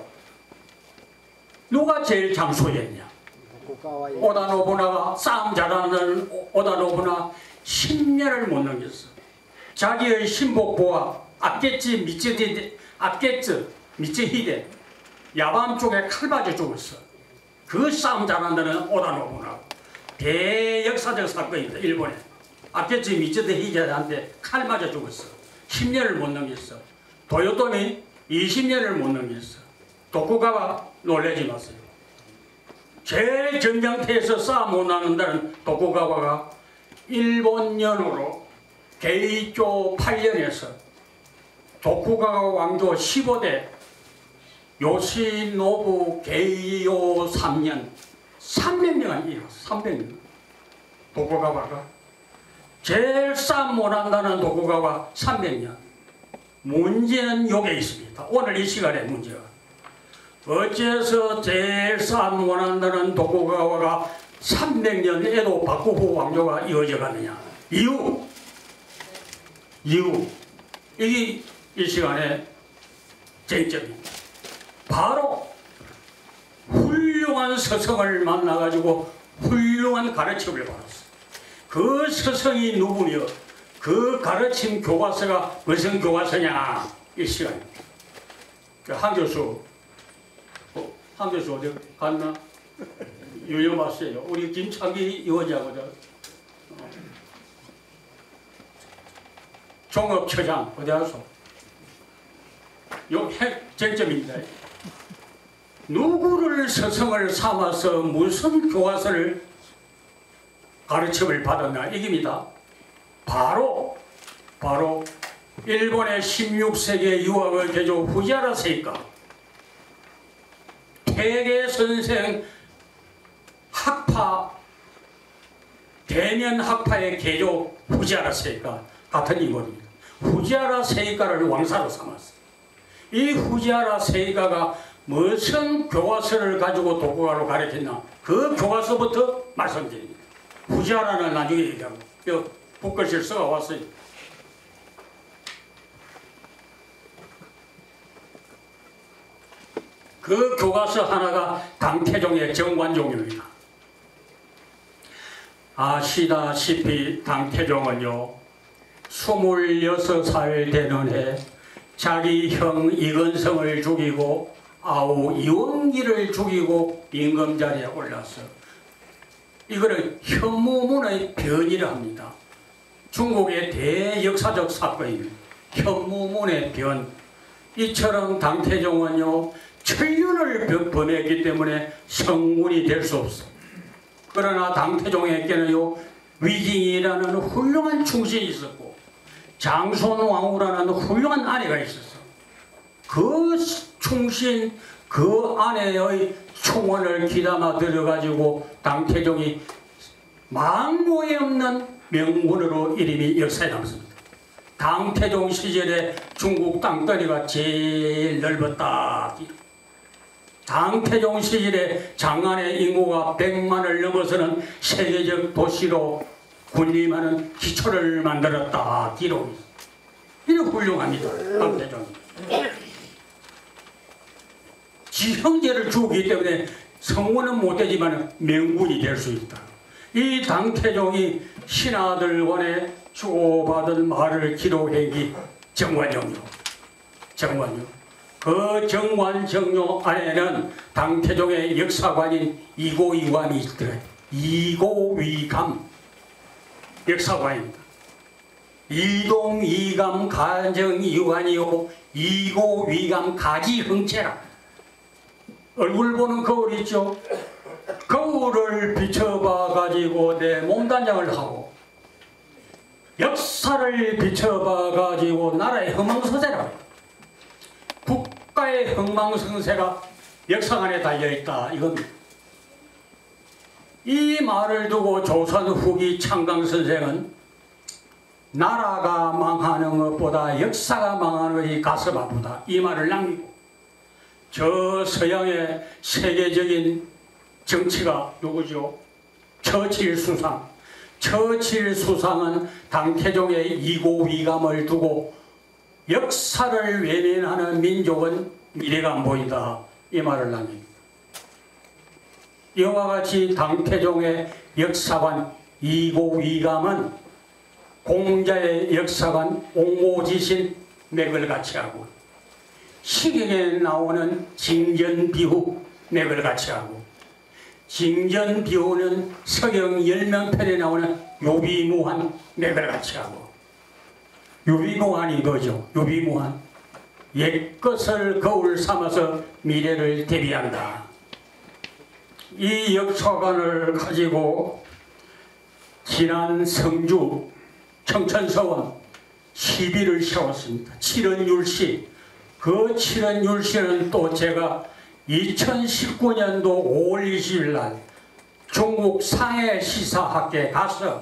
누가 제일 장수했냐? 오다 노부나가. 싸움 잘하는 오다 노부나 10년을 못 넘겼어. 자기의 신복부와 아케츠 미츠히데 야밤 쪽에 칼 맞아 죽었어. 그 싸움 잘한다는 오다 노부나. 대역사적 사건입니다. 일본에. 아케츠 미츠히데한테 칼 맞아 죽었어. 10년을 못 넘겼어. 도요토미 20년을 못 넘겼어. 도쿠가와 놀라지 마세요. 제일 전장터에서 싸움 못 나눈다는 도쿠가와가 일본년으로 게이조 8년에서 도쿠가와 왕조 15대 요시노부 게이요 3년 300년 일었어. 300년. 도쿠가와가 제일 싸움 못 한다는 도쿠가와 300년. 문제는 여기에 있습니다. 오늘 이 시간에 문제가. 어째서 제일 싸움 못 한다는 도쿠가와가 300년 에도 바쿠후 왕조가 이어져 가느냐. 이유. 이게 이 시간에 쟁점입니다. 바로 훌륭한 스승을 만나가지고 훌륭한 가르침을 받았어. 그 스승이 누구며 그 가르침 교과서가 무슨 교과서냐. 이 시간입니다. 한 교수 어디 갔나? 유영 왔어요. 우리 김창기 의원이하고도 종업처장 어디 가서 요 쟁점입니다. 누구를 스승을 삼아서 무슨 교과서를 가르침을 받았나 이깁니다. 바로 일본의 16세기의 유학을 개조 후지하라 세이카, 퇴계 선생 학파, 대면 학파의 개조 후지하라 세이카 같은 인물입니다. 후지하라 세이카를 왕사로 삼았어요. 이 후지하라 세이카가 무슨 교과서를 가지고 도쿠가로 가르쳤나, 그 교과서부터 말씀드립니다. 후지하라는 나중에 얘기하고, 북글씨를 써왔어요. 그 교과서 하나가 당태종의 정관종입니다. 아시다시피 당태종은요, 26살 되는 해 자기 형 이건성을 죽이고 아우 이원기를 죽이고 임금자리에 올랐어. 이거를 현무문의 변이라 합니다. 중국의 대역사적 사건입니다. 현무문의 변. 이처럼 당태종은요, 천륜을 범했기 때문에 성군이 될 수 없어. 그러나 당태종에게는요, 위징이라는 훌륭한 충신이 있었고 장손왕후라는 훌륭한 아내가 있었어. 그 충신, 그 아내의 충원을 기담아 들여가지고 당태종이 망고에 없는 명군으로 이름이 역사에 남습니다. 당태종 시절에 중국 땅덩이가 제일 넓었다. 당태종 시절에 장안의 인구가 100만을 넘어서는 세계적 도시로 군림하는 기초를 만들었다. 기록이. 이런 훌륭합니다. 당태종이. 지 형제를 죽이기 때문에 성군은 못되지만 명군이 될 수 있다. 이 당태종이 신하들간에 주고받은 말을 기록한 정관정요. 그 정관정요 안에는 당태종의 역사관인 이고위감이 있더라. 이고위감 역사관입니다. 이동이감 가정이관이요 이고위감 가지흥체라. 얼굴 보는 거울 있죠? 거울을 비춰봐 가지고 내 몸단장을 하고 역사를 비춰봐 가지고 나라의 흥망성쇠라. 국가의 흥망성쇠가 역사관에 달려있다 이겁니다. 이 말을 두고 조선 후기 창강 선생은 나라가 망하는 것보다 역사가 망하는 것이 가슴 아프다 이 말을 남기고, 저 서양의 세계적인 정치가 누구죠? 처칠 수상. 처칠 수상은 당태종의 이고위감을 두고 역사를 외면하는 민족은 미래가 안 보인다 이 말을 남깁니다. 이와 같이 당태종의 역사관 이고위감은 공자의 역사관 옥모지신 맥을 같이 하고, 시경에 나오는 징전비후 맥을 같이 하고, 징전비후는 서경 10명편에 나오는 요비무한 맥을 같이 하고, 요비무한이 뭐죠? 요비무한. 옛것을 거울 삼아서 미래를 대비한다. 이 역사관을 가지고 지난 성주 청천서원 시비를 세웠습니다. 칠언율시. 그 칠언율시는 또 제가 2019년도 5월 20일 날 중국 상해 시사학교에 가서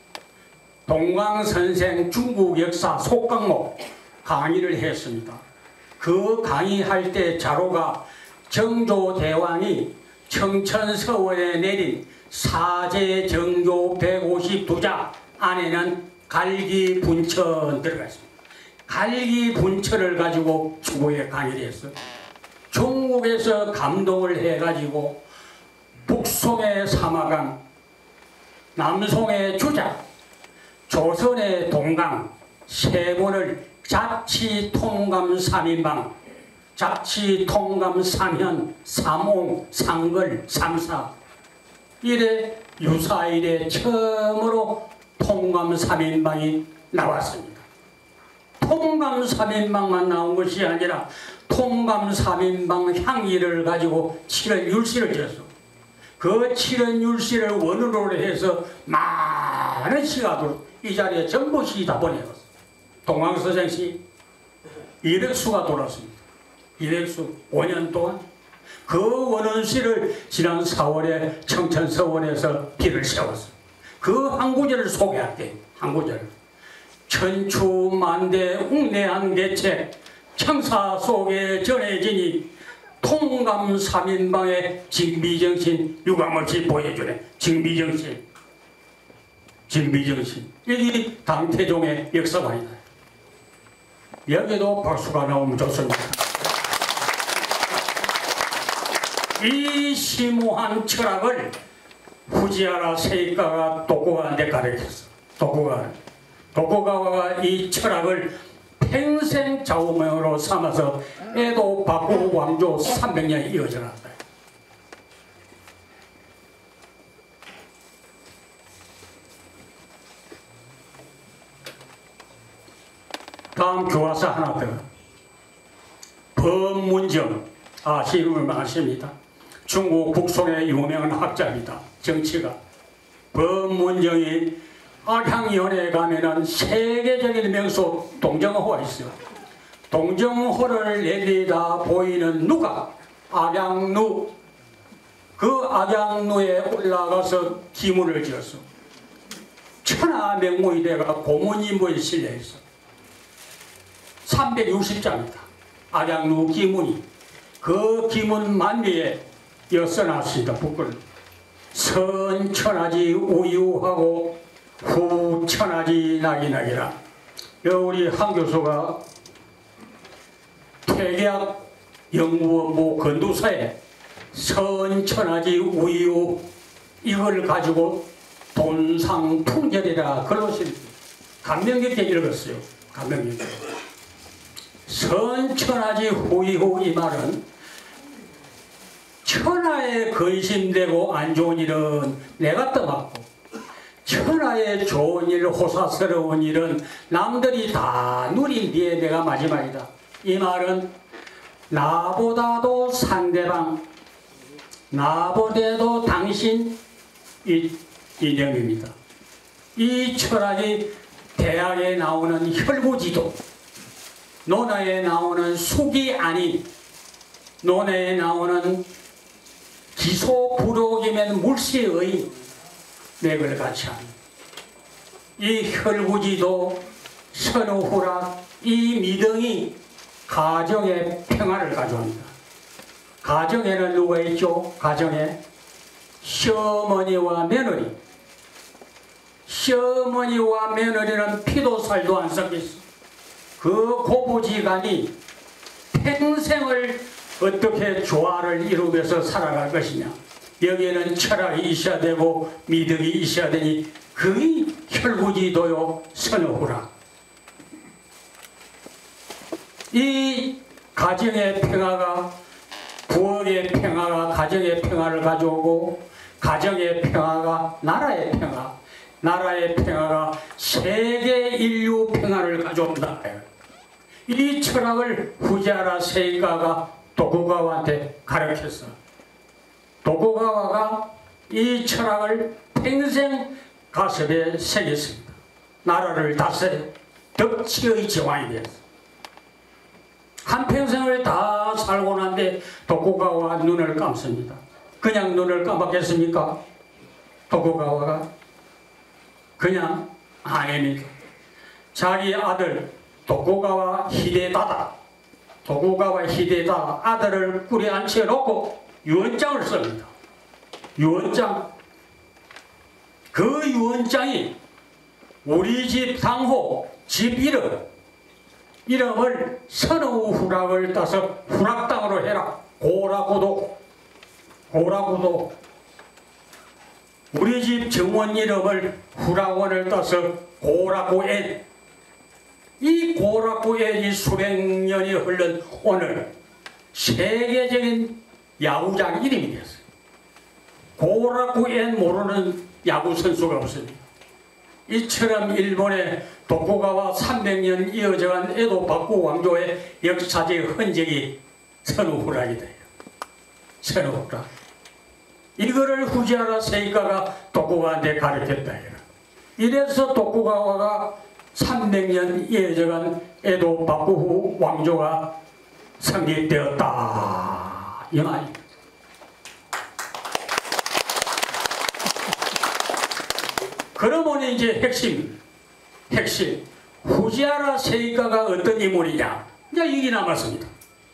동강선생 중국 역사 속강목 강의를 했습니다. 그 강의할 때 자료가 정조대왕이 청천서원에 내린 사제 정조 152자 안에는 갈기분천 들어가 있습니다. 갈기분천을 가지고 중국에 강의를 했어요. 중국에서 감동을 해가지고 북송의 사마강, 남송의 주작, 조선의 동강 세 권을 자치통감 3인방, 자치통감 3현, 3옹, 상걸, 3사 이래 유사일에 처음으로 통감 3인방이 나왔습니다. 통감 3인방만 나온 것이 아니라 통감 3인방 향기를 가지고 칠언율시를 지었어. 그 칠언율시를 원으로 해서 많은 시가도 이 자리에 전부 시 다 보내었어. 동방서장시 200수가 돌았습니다. 200수 5년 동안 그 원원시를 지난 4월에 청천서원에서 비를 세웠어. 그 한 구절을 소개할게요. 한 구절. 천추만대 웅내한 개체 청사 속에 전해지니 통감 3인방의 징비정신 유감없이 보여주네. 징비정신. 징비정신. 여기 당태종의 역사관이다. 여기도 박수가 나오면 좋습니다. 이 심오한 철학을 후지하라 세이가가 독고가한테 가르쳤어. 독고가가 이 철학을 평생 좌우명으로 삼아서 에도 박구 왕조 300년이 이어져 났다. 다음 교과서 하나 더. 법문정. 이름을 아십니다. 중국 북송의 유명한 학자입니다. 정치가. 법문정이 악향연에 가면은 세계적인 명소 동정호가 있어요. 동정호를 내리다 보이는 누가 악양루. 그 악양루에 올라가서 기문을 지었어. 천하명문이 돼가 고문인보에 실려있어. 360자입니다. 악양루 기문이. 그 기문 만리에 써놨습니다. 북글. 선천하지 우유하고 후천하지 낙이낙이라. 우리 한 교수가 퇴계학 연구원부 건두사에 선천하지 우유 이걸 가지고 돈상풍절이라 글로 감명 깊게 읽었어요. 감명 깊게. 선천하지 후이후 이 말은 천하에 근심되고 안 좋은 일은 내가 떠맡고 천하에 좋은 일, 호사스러운 일은 남들이 다 누린 뒤에 내가 마지막이다. 이 말은 나보다도 상대방, 나보다도 당신 이념입니다. 이 철학이 대학에 나오는 혈구지도, 논어에 나오는 숙이 아닌 논어에 나오는 기소부록이면 물시의 맥을 같이 합니다. 이 혈구지도 선우후락 이 미등이 가정의 평화를 가져옵니다. 가정에는 누가 있죠? 가정에 시어머니와 며느리. 시어머니와 며느리는 피도 살도 안 섞였어. 그 고부지간이 평생을 어떻게 조화를 이루면서 살아갈 것이냐. 여기에는 철학이 있어야 되고 믿음이 있어야 되니 그게 혈구지도요 선우후라. 이 가정의 평화가 부엌의 평화가 가정의 평화를 가져오고 가정의 평화가 나라의 평화, 나라의 평화가 세계 인류 평화를 가져온다. 이 철학을 후지하라 세이가가 도쿠가와한테 가르쳤어. 도쿠가와가 이 철학을 평생 가슴에 새겼습니다. 나라를 다스려 덕치의 제왕이 되었어. 한평생을 다 살고 난데 도쿠가와 눈을 감습니다. 그냥 눈을 감았겠습니까? 도쿠가와가 그냥 아닙니다. 자기 아들 도쿠가와 히데다다, 도쿠가와 히데다 아들을 꿀에 앉혀놓고 유언장을 씁니다. 유언장. 그 유언장이 우리 집 당호 집 이름을 선우후락을 따서 후락당으로 해라. 고라고도. 우리 집 정원 이름을 후락원을 따서 고라고엔. 이 고라고엔이 수백 년이 흘른 오늘 세계적인 야구장 이름이 되었어요. 고라고엔 모르는 야구 선수가 없습니다. 이처럼 일본의 도쿠가와 300년 이어져간 에도 박구 왕조의 역사적 흔적이 선우후락이다. 선우후락. 이거를 후지하라 세이가가 도쿠가한테 가르쳤다. 이래서 독구가와가 300년 예정한 에도 박구 후 왕조가 성립되었다. 이 말입니다. 그러면 이제 핵심 후지아라 세이카가 어떤 인물이냐, 이제 이게 남았습니다.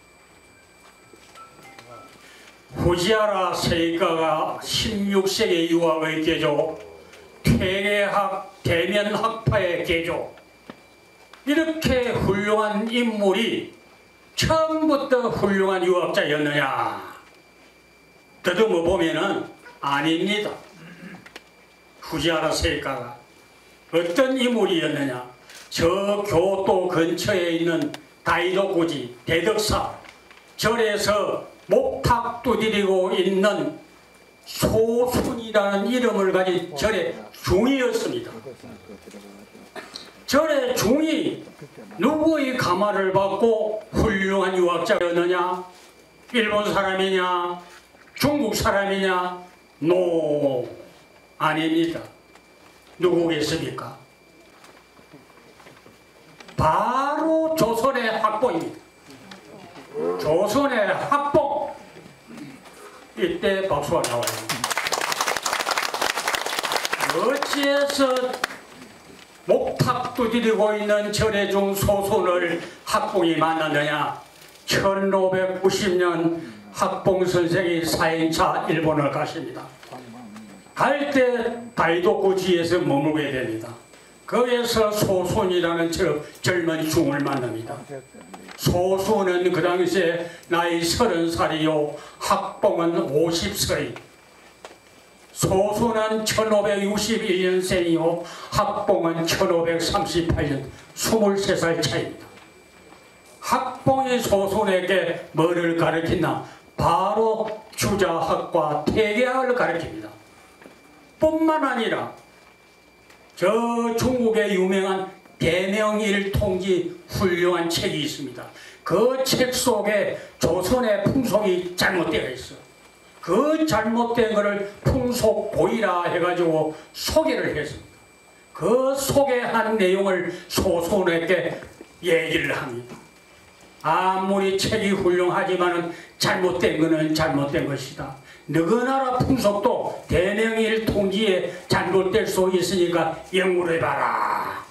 후지아라 세이카가 16세기 유학의 개조, 퇴계학 대면학파의 개조, 이렇게 훌륭한 인물이 처음부터 훌륭한 유학자였느냐, 더듬어 보면은 아닙니다. 후지아라 세이카가 어떤 인물이었느냐, 저 교토 근처에 있는 다이도구지 대덕사 절에서 목탁 두드리고 있는 소순이라는 이름을 가진 절의 중이었습니다. 절의 중이 누구의 가마를 받고 훌륭한 유학자였느냐, 일본 사람이냐, 중국 사람이냐? 노, 아닙니다. 누구겠습니까? 바로 조선의 학봉입니다. 조선의 학봉. 이때 박수가 나와요. 어찌해서 목탁 두드리고 있는 절의 중 소순을 학봉이 만났느냐? 1590년 학봉 선생이 4인차 일본을 가십니다. 갈 때 다이도구지에서 머물게 됩니다. 거기에서 소순이라는 젊은 중을 만납니다. 소순은 그 당시에 나이 30살이요 학봉은 50세. 소순은 1561년생이요 학봉은 1538년 23살 차이입니다. 학봉이 소순에게 뭐를 가르치나? 바로 주자학과 퇴계학을 가르칩니다. 뿐만 아니라 저 중국의 유명한 대명일통지 훌륭한 책이 있습니다. 그 책 속에 조선의 풍속이 잘못되어 있어. 그 잘못된 것을 풍속보이라 해가지고 소개를 했습니다. 그 소개한 내용을 소순에게 얘기를 합니다. 아무리 책이 훌륭하지만은 잘못된 것은 잘못된 것이다. 너그 나라 풍속도 대명일통지에 잘못될 수 있으니까 연구해봐라.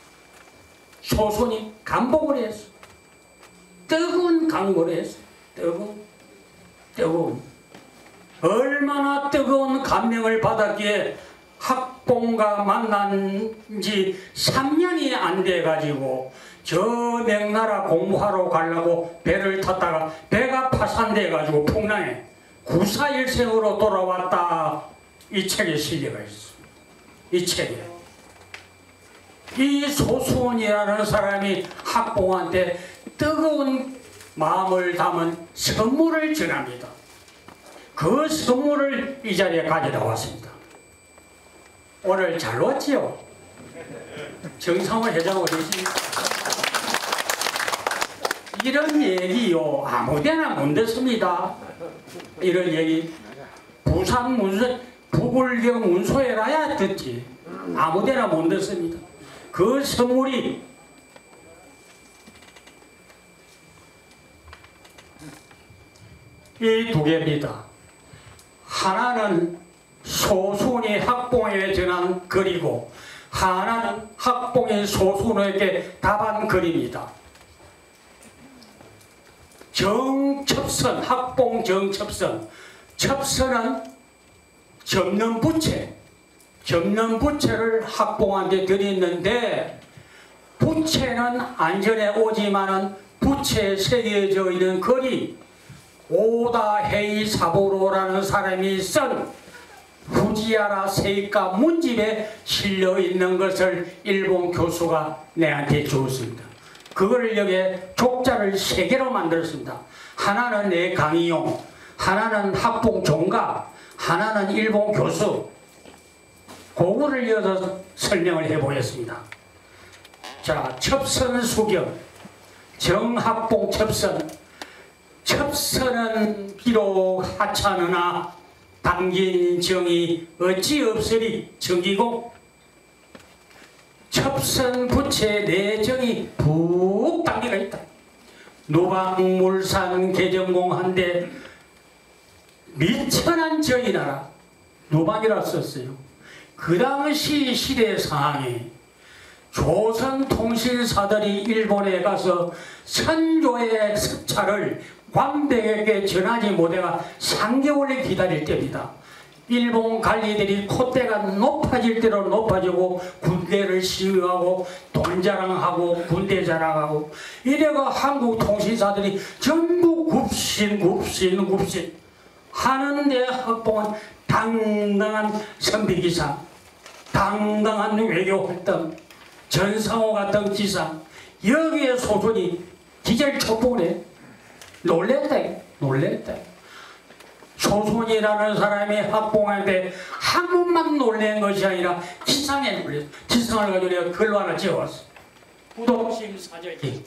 소순이 감복을 했어. 뜨거운 강구를 했어. 뜨거운. 얼마나 뜨거운 감명을 받았기에 학봉과 만난 지 3년이 안 돼가지고 저 명나라 공부하러 가려고 배를 탔다가 배가 파산돼가지고 풍랑에 941생으로 돌아왔다. 이 책에 실려가 있어. 이 책에. 이 소순이라는 사람이 학봉한테 뜨거운 마음을 담은 선물을 전합니다. 그 선물을 이 자리에 가져다 왔습니다. 오늘 잘 왔지요? 정상호 회장 어디십니까? 이런 얘기요 아무데나 못 듣습니다. 이런 얘기 부산 문서 부불경 문서에라야 듣지 아무데나 못 듣습니다. 그 선물이 이 두 개입니다. 하나는 소순이 학봉에 전한 글이고 하나는 학봉이 소순에게 답한 글입니다. 정첩선, 학봉 정첩선. 첩선은 접는 부채를 학봉한테 드렸는데 부채는 안전에 오지만은 부채에 새겨져 있는 글이 오다헤이 사보로라는 사람이 쓴 후지아라 세이카 문집에 실려 있는 것을 일본 교수가 내한테 주었습니다. 그걸 여기에 족자를 3개로 만들었습니다. 하나는 내 강의용, 하나는 학봉 종가, 하나는 일본 교수. 그거를 이어서 설명을 해보겠습니다. 자, 첩선수경, 정학봉 첩선. 첩선은 비록 하찮으나 당긴 정이 어찌 없으리 정기고 첩선 부채 내정이 푹 담겨가 있다. 노방물산 개정공한데 미천한 저희 나라 노방이라 썼어요. 그 당시 시대 상황에 조선통신사들이 일본에 가서 선조의 습차를 관백에게 전하지 못해가 3개월을 기다릴 때입니다. 일본 관리들이 콧대가 높아질 대로 높아지고 군대를 시위하고 돈 자랑하고 군대 자랑하고 이래가 한국 통신사들이 전부 굽신 하는데 학봉은 당당한 선비기상, 당당한 외교활동, 전상호 같은 기상, 여기에 소존이 기절 촉봉을 놀랬다. 조선이라는 사람이 학봉한테 한 번만 놀란 것이 아니라 기상에 놀렸어. 기상을 가지고 내가 글로 하나 지어왔어. 부동심사절기.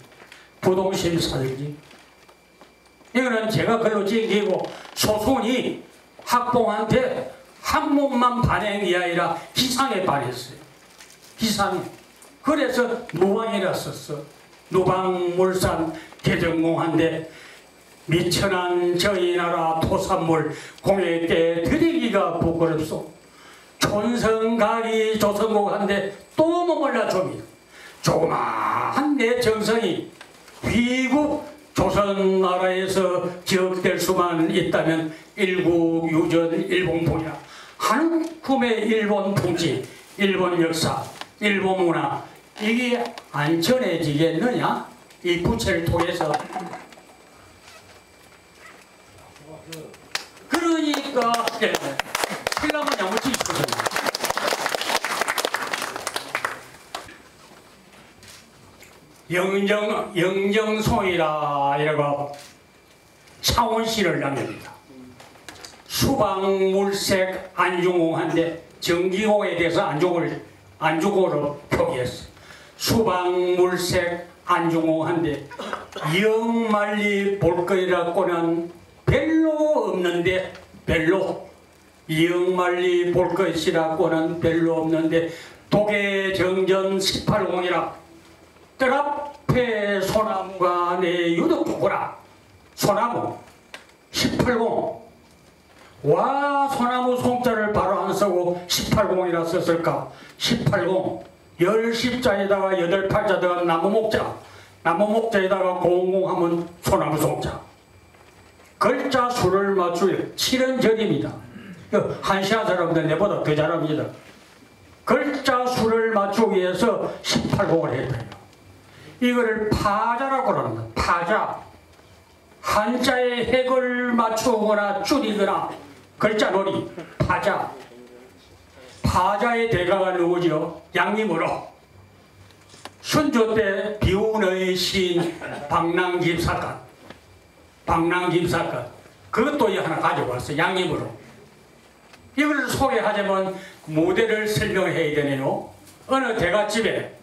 이거는 제가 글로 지기고 조선이 학봉한테 한 번만 반행이 아니라 기상에 반했어요. 기상에. 그래서 노방이라 썼어. 노방물산 개정공한데 미천한 저희 나라 토산물 공예께 드리기가 부끄럽소. 촌성각이 조선곡한데 또 머물러 줍니다. 조그마한 내 정성이 귀국 조선나라에서 기억될 수만 있다면 일국유전 일본풍이라 한 큼의 일본 풍지, 일본 역사, 일본 문화 이게 안 전해지겠느냐? 이 부채를 통해서. 그러니까 신랑은 야무지 있거든요. 영정송이라 이라고 차원시를 남깁니다. 수방물색 안중홍한데 정기호에 대해서 안중호로 표기했어. 수방물색 안중홍한데 영말리 볼거리라고는 별로 없는데 영말리 볼 것이라고는 별로 없는데 독해정전 18공이라 뜰 앞에 소나무가 내 유독 좋구나. 소나무 18공. 와 소나무 송자를 바로 안 쓰고 18공이라 썼을까. 18공 10십자에다가 8팔자다가 나무목자에다가 공공하면 소나무 송자. 글자 수를 맞추려 7연절입니다. 한시한 사람들 내보다 더 잘합니다. 글자 수를 맞추기 위해서 18공을 했대요. 이거를 파자라고 합니다. 파자. 한자의 핵을 맞추거나 줄이거나 글자놀이. 파자. 파자의 대가가 누구죠? 양림으로. 순조 때 비운의 시인 방랑김 사건. 그것도 하나 가져왔어. 양림으로. 이걸 소개하자면 무대를 설명해야 되네요. 어느 대갓집에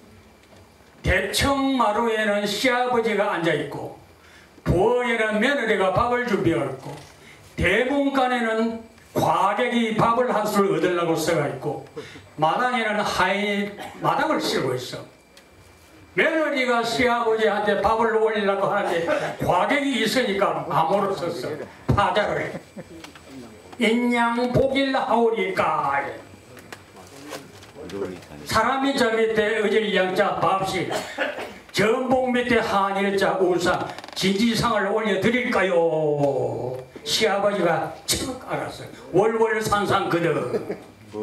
대청마루에는 시아버지가 앉아있고 부엌에는 며느리가 밥을 준비하고 대문간에는 과객이 밥을 한 술 얻으려고 써가 있고 마당에는 하인이 마당을 쓸고 있어. 며느리가 시아버지한테 밥을 올리려고 하는데 과객이 있으니까 암호로 썼어. 파자를. 인양 복일 하오리까. 사람이 저 밑에 의질 양자 밥실, 전복 밑에 한일자 우상, 진지상을 올려드릴까요? 시아버지가 척 알았어요. 월월산상 그득.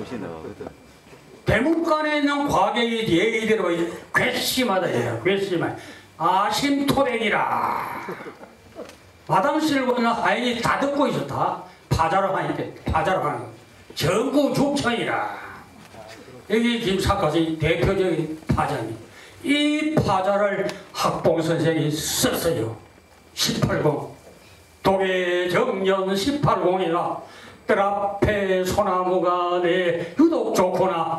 대문간에 있는 과객이 얘기대로 괘씸하다 해요. 괘씸하다. 아심토백이라. 마당 실고 있는 하인이 다 듣고 있었다. 파자로 하니까 파자로 하는 거. 전구죽천이라. 여기 김사까지 대표적인 파자입니다. 이 파자를 학봉 선생이 썼어요. 18공. 독해정전 18공이라 뜰 앞에 소나무가 내 유독 좋구나.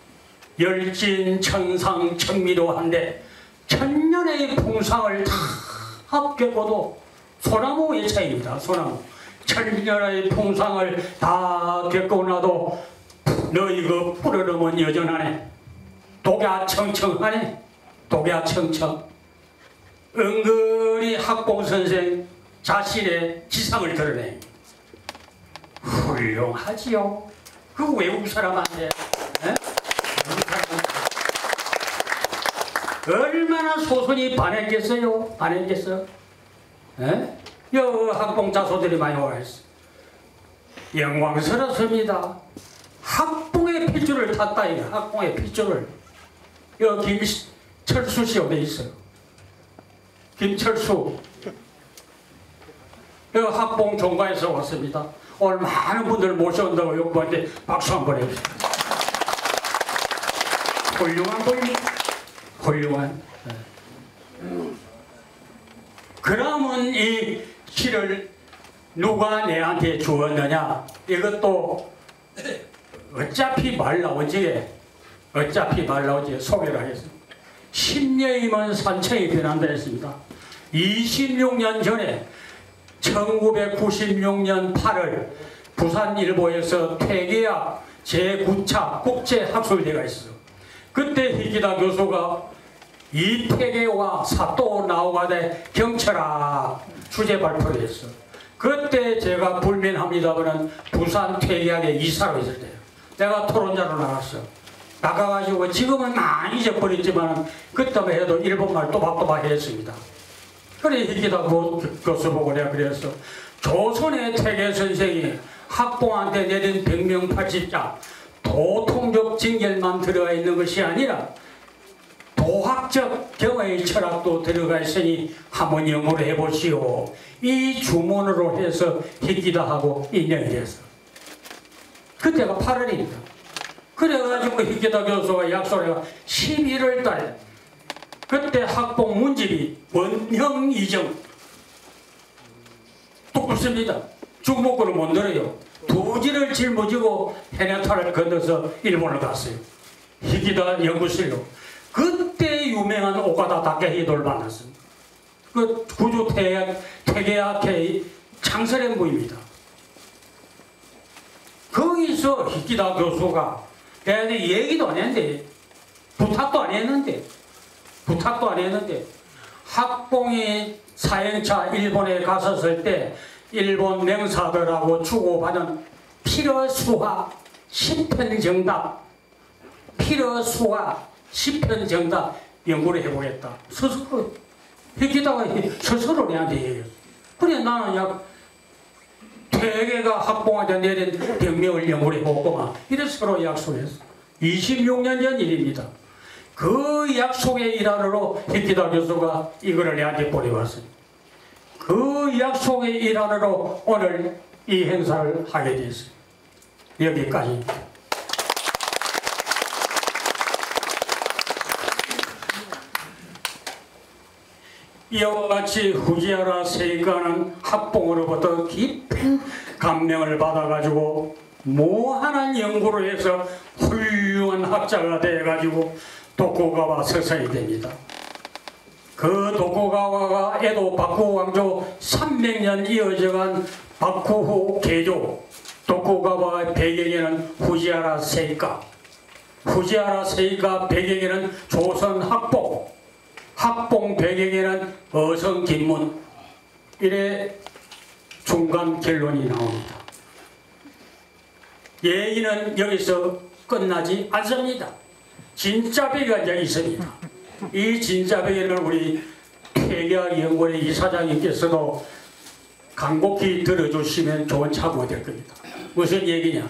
열진천상 천미도한데 천년의 풍상을 다 합격해도 소나무의 차이입니다. 소나무. 천년의 풍상을 다 겪고 나도 너희 그 뿌려놓은 여전하네. 독야청청하네. 독야청청. 은근히 학봉선생 자신의 지상을 드러내. 훌륭하지요. 그 외국 사람한테 얼마나 소선이 반했겠어요? 반했겠어? 여 학봉 자소들이 많이 와 있어. 영광스럽습니다. 학봉의 핏줄을 탔다. 이 학봉의 핏줄을. 여 김철수 씨 어디 있어요? 김철수. 여 학봉 종가에서 왔습니다. 오늘 많은 분들 모셔온다고 여러분한테 박수 한번 해주세요. 훌륭한 분이 훌륭한. 그러면 이 시를 누가 내한테 주었느냐? 이것도 어차피 말 나오지 소개를 하겠습니다. 10년이면 산청이 변한다 했습니다. 26년 전에 1996년 8월 부산일보에서 퇴계학 제9차 국제학술대가 있어요. 그때 희기다 교수가 이 퇴계와 사또 나오가대 경철학 주제 발표를 했어. 그때 제가 불면합니다는 부산 퇴계학의 이사로 있을 때요. 내가 토론자로 나갔어. 나가가지고 지금은 많이 잊어버렸지만 그때만 해도 일본말 또박또박 했습니다. 그래 희기다 교수 보고 내가 그랬어. 조선의 퇴계 선생이 학봉한테 내린 백명팔십자 도통적 징결만 들어가 있는 것이 아니라 도학적 경의 철학도 들어가 있으니 한번 영어로 해보시오. 이 주문으로 해서 희기다 하고 인정이 됐어. 그때가 8월입니다. 그래가지고 희기다 교수가 약속을 해가 11월 달에 그때 학봉 문집이 원형 이정 똑붙습니다. 중국어를 못 들어요. 두지를 짊어지고 해네타를 건너서 일본을 갔어요. 희기다 연구실로. 그때 유명한 오가다 다케히도를 만났습니다. 그 구주 퇴계학회의 창설연구입니다. 거기서 희기다 교수가 얘기도 안 했는데 부탁도 안 했는데 학봉이 4연차 일본에 갔었을 때 일본 명사들하고 주고받은 필어수화 10편 정답 연구를 해보겠다. 스스로 했기다가 스스로 내한테 얘기했어. 그래 나는 약 퇴계가 학봉한테 내린 병명을 연구를 해보고만 이래서 서로 약속했어. 26년 전 일입니다. 그 약속의 일환으로 히키다 교수가 이거를 내한테 보내왔습니다. 그 약속의 일환으로 오늘 이 행사를 하게 됐습니다. 여기까지입니다. 이와 같이 후지하라 세이카는 학봉으로부터 깊은 감명을 받아가지고 무한한 연구를 해서 훌륭한 학자가 돼가지고 도쿠가와 서서히 됩니다. 그 도쿠가와가 에도 바쿠 왕조 300년 이어져간 바쿠후 개조 도쿠가와의 배경에는 후지하라 세이카 배경에는 조선 학봉 배경에는 어성긴문 이래 중간 결론이 나옵니다. 얘기는 여기서 끝나지 않습니다. 진짜 배가 이제 있습니다. 이 진짜 배에는 우리 퇴계학연구원의 이사장님께서도 간곡히 들어주시면 좋은 참고가 될 겁니다. 무슨 얘기냐?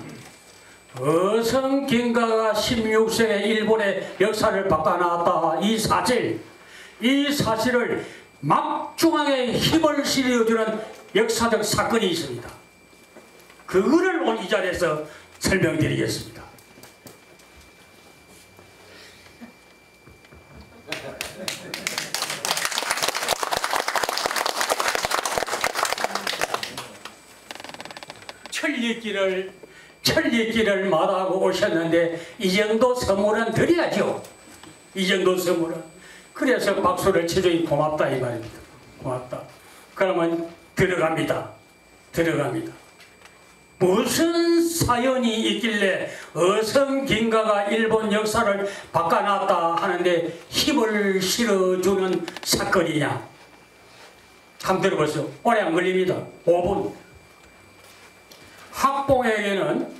어성긴가가 16세기 일본의 역사를 바꿔나왔다. 이 사실을 막중하게 힘을 실어주는 역사적 사건이 있습니다. 그거를 오늘 이 자리에서 설명드리겠습니다. 천리길을 마다하고 오셨는데 이 정도 선물은 드려야죠. 이 정도 선물은. 그래서 박수를 쳐주니 고맙다 이 말입니다. 고맙다. 그러면 들어갑니다. 무슨 사연이 있길래 어성긴가가 일본 역사를 바꿔놨다 하는데 힘을 실어주는 사건이냐. 한번 들어보세요. 오래 안 걸립니다. 5분. 학봉에게는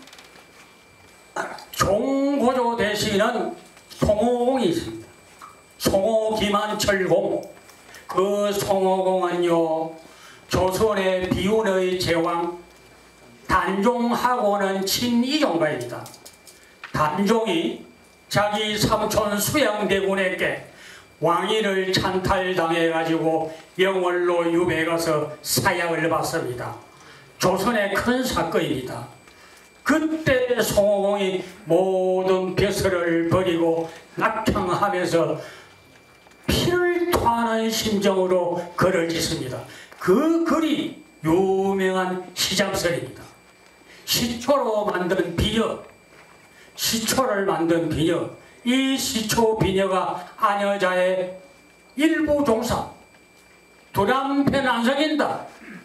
종고조 대신은 송호공이 있습니다. 송호 기만철공. 그 송호공은요, 조선의 비운의 제왕 단종하고는 친이종가입니다. 단종이 자기 삼촌 수양대군에게 왕위를 찬탈당해가지고 영월로 유배 가서 사약을 받습니다. 조선의 큰 사건입니다. 그때 송호공이 모든 벼슬을 버리고 낙향하면서 피를 토하는 심정으로 글을 짓습니다. 그 글이 유명한 시잡설입니다. 시초로 만든 비녀, 시초를 만든 비녀, 이 시초 비녀가 아녀자의 일부 종사, 두 남편 안 성인다,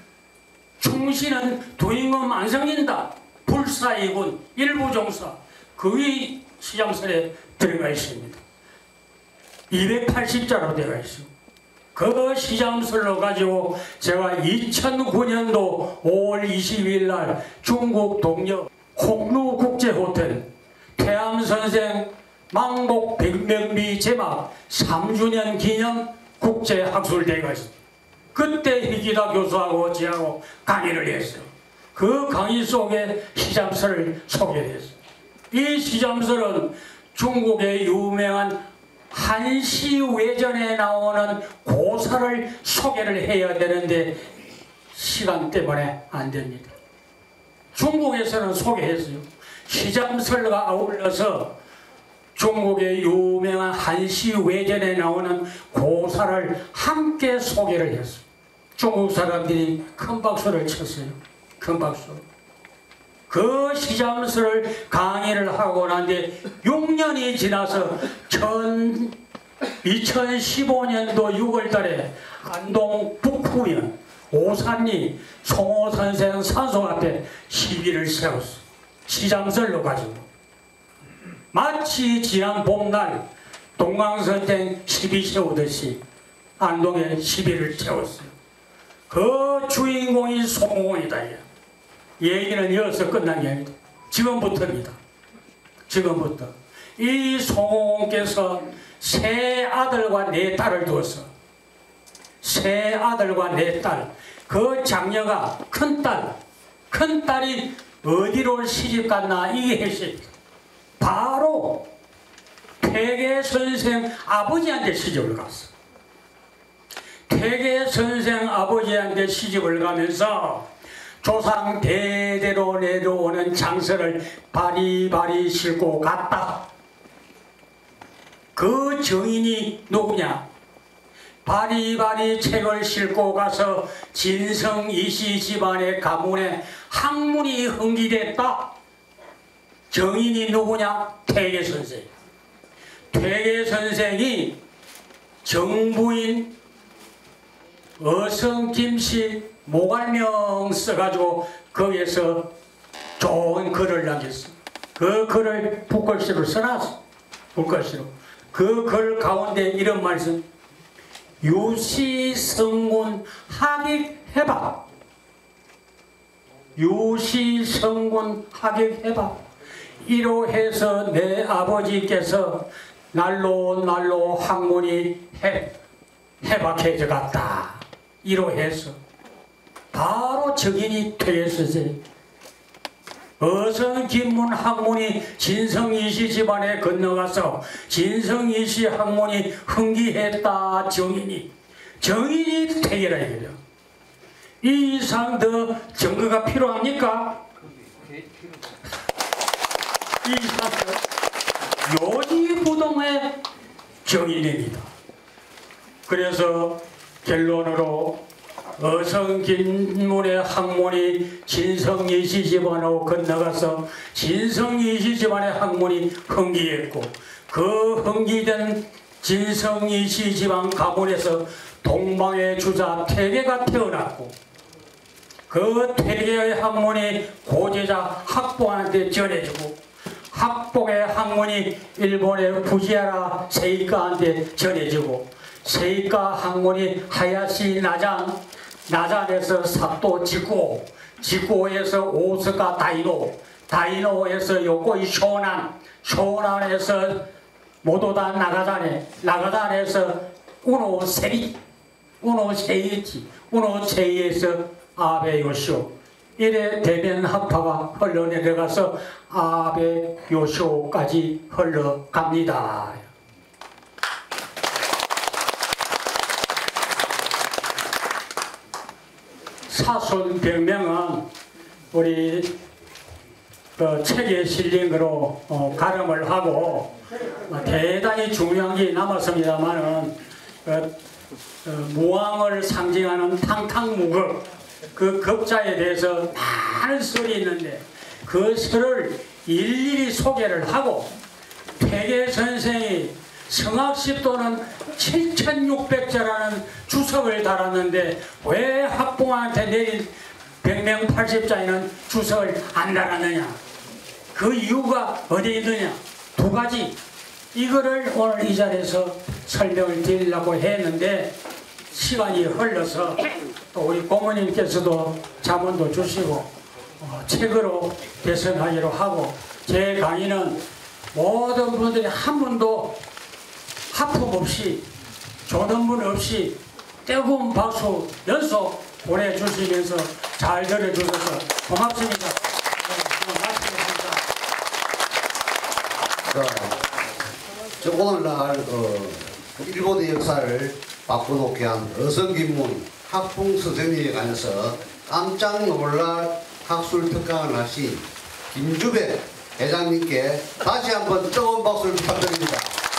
충신은 두 임금 안 성인다, 불사이군 일부 종사, 그의 시장설에 들어가 있습니다. 280자로 되어 있습니다. 그 시장설로 가지고 제가 2009년도 5월 20일 날 중국 동역 홍루국제호텔 태암선생 망복 백명비 제막 3주년 기념 국제학술대회가 있습니다. 그때 희기다 교수하고 저하고 강의를 했어요. 그 강의 속에 시장설을 소개했어요. 이 시장설은 중국의 유명한 한시외전에 나오는 고사를 소개를 해야 되는데 시간 때문에 안 됩니다. 중국에서는 소개했어요. 시장설과 아울러서 중국의 유명한 한시외전에 나오는 고사를 함께 소개를 했어요. 중국 사람들이 큰 박수를 쳤어요. 큰 박수. 그 시장설을 강의를 하고 난 뒤에 6년이 지나서 2015년도 6월 달에 안동 북후면 오산리 송호 선생 산소 앞에 시비를 세웠어. 시장설로 가지고. 마치 지난 봄날 동강선생 시비 세우듯이 안동에 시비를 세웠어요. 그 주인공이 송호공이다. 얘기는 여기서 끝난 게 아니다. 지금부터입니다. 지금부터. 이 송호공께서 세 아들과 네 딸을 두었어. 세 아들과 네 딸. 그 장녀가 큰딸이 어디로 시집갔나 이게 핵심입니다. 바로 퇴계선생 아버지한테 시집을 갔어. 퇴계선생 아버지한테 시집을 가면서 조상 대대로 내려오는 장서를 바리바리 싣고 갔다. 그 증인이 누구냐? 바리바리 책을 싣고 가서 진성 이씨 집안의 가문에 학문이 흥기됐다. 증인이 누구냐? 퇴계선생. 퇴계선생이 정부인 어성김씨 모갈명 써가지고 거기에서 좋은 글을 남겼어. 그 글을 붓글씨로 써놨어. 붓글씨로. 그 글 가운데 이런 말씀. 유시성군 하객해봐. 유시성군 하객해봐. 이로해서 내 아버지께서 날로 학문이 해박해져 갔다. 이로해서 바로 적인이 퇴계선생. 어성김문 학문이 진성이시 집안에 건너가서 진성이시 학문이 흥기했다. 정인이 퇴계라 이거죠. 이 이상 더 증거가 필요합니까? 이 이상 더 요지부동의 정인입니다. 그래서 결론으로 어성김문의 학문이 진성이시 집안으로 건너가서 진성이시 집안의 학문이 흥기했고 그 흥기된 진성이시 집안 가문에서 동방의 주자 퇴계가 태어났고 그 퇴계의 학문이 고제자 학부한테 전해주고 학봉의 학문이 일본의 부지하라 세이카한테 전해지고 세이카 학문이 하야시 나잔에서 사또 지코에서 오스카 다이노에서 요코이 쇼난에서 모도다 나가단에서 우노 세이에서 아베 요시오 이래 대변 학파가 흘러내려가서 아베 요시오까지 흘러갑니다. 사손병명은 우리 그 책에 실린 거로 가름을 하고 대단히 중요한 게 남았습니다만은 무왕을 상징하는 탕탕무극 그 극자에 대해서 많은 설이 있는데 그 설을 일일이 소개를 하고 퇴계 선생이 성악십도는 7600자라는 주석을 달았는데 왜 학부모한테 내린 100명 80자에는 주석을 안 달았느냐, 그 이유가 어디에 있느냐, 두 가지 이거를 오늘 이 자리에서 설명을 드리려고 했는데 시간이 흘러서 또 우리 고모님께서도 자문도 주시고 책으로 개선하기로 하고 제 강의는 모든 분들이 한 분도 하품 없이 조던분 없이 뜨거운 박수 연속 보내주시면서 잘 들어주셔서 고맙습니다. 저 오늘날 일본의 역사를 바꿔놓게 한 어성김문 학풍 선생님에 관해서 깜짝 놀랄 학술 특강을 하신 김주백 회장님께 다시 한번 뜨거운 박수를 부탁드립니다.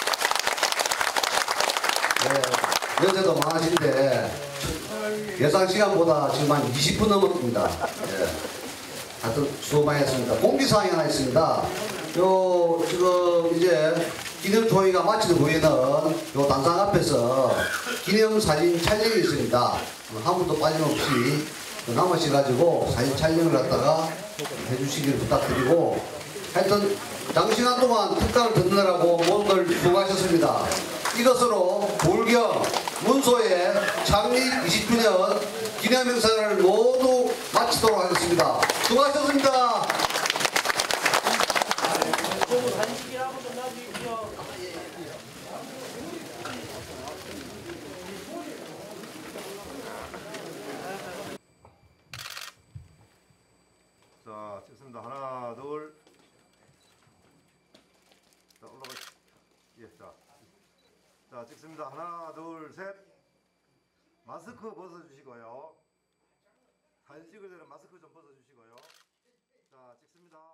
네, 연세도 많으신데 예상 시간보다 지금 한 20분 넘었습니다. 네. 하여튼 수고 많이 했습니다. 공지사항이 하나 있습니다. 지금 이제 기념토의가 마치는 후에는 요 단상 앞에서 기념사진 촬영이 있습니다. 한 분도 빠짐없이 남으셔가지고 사진 촬영을 갖다가 해주시길 부탁드리고, 하여튼 장시간 동안 특강을 듣느라고 모두들 수고하셨습니다. 이것으로 불경 문소의 창립 20주년 기념행사를 모두 마치도록 하겠습니다. 수고하셨습니다. 자, 찍습니다. 하나, 둘. 자, 올라가. 예, 자, 찍습니다. 하나, 둘, 셋. 마스크 벗어주시고요. 사진 찍을 때는 마스크 좀 벗어주시고요. 자, 찍습니다.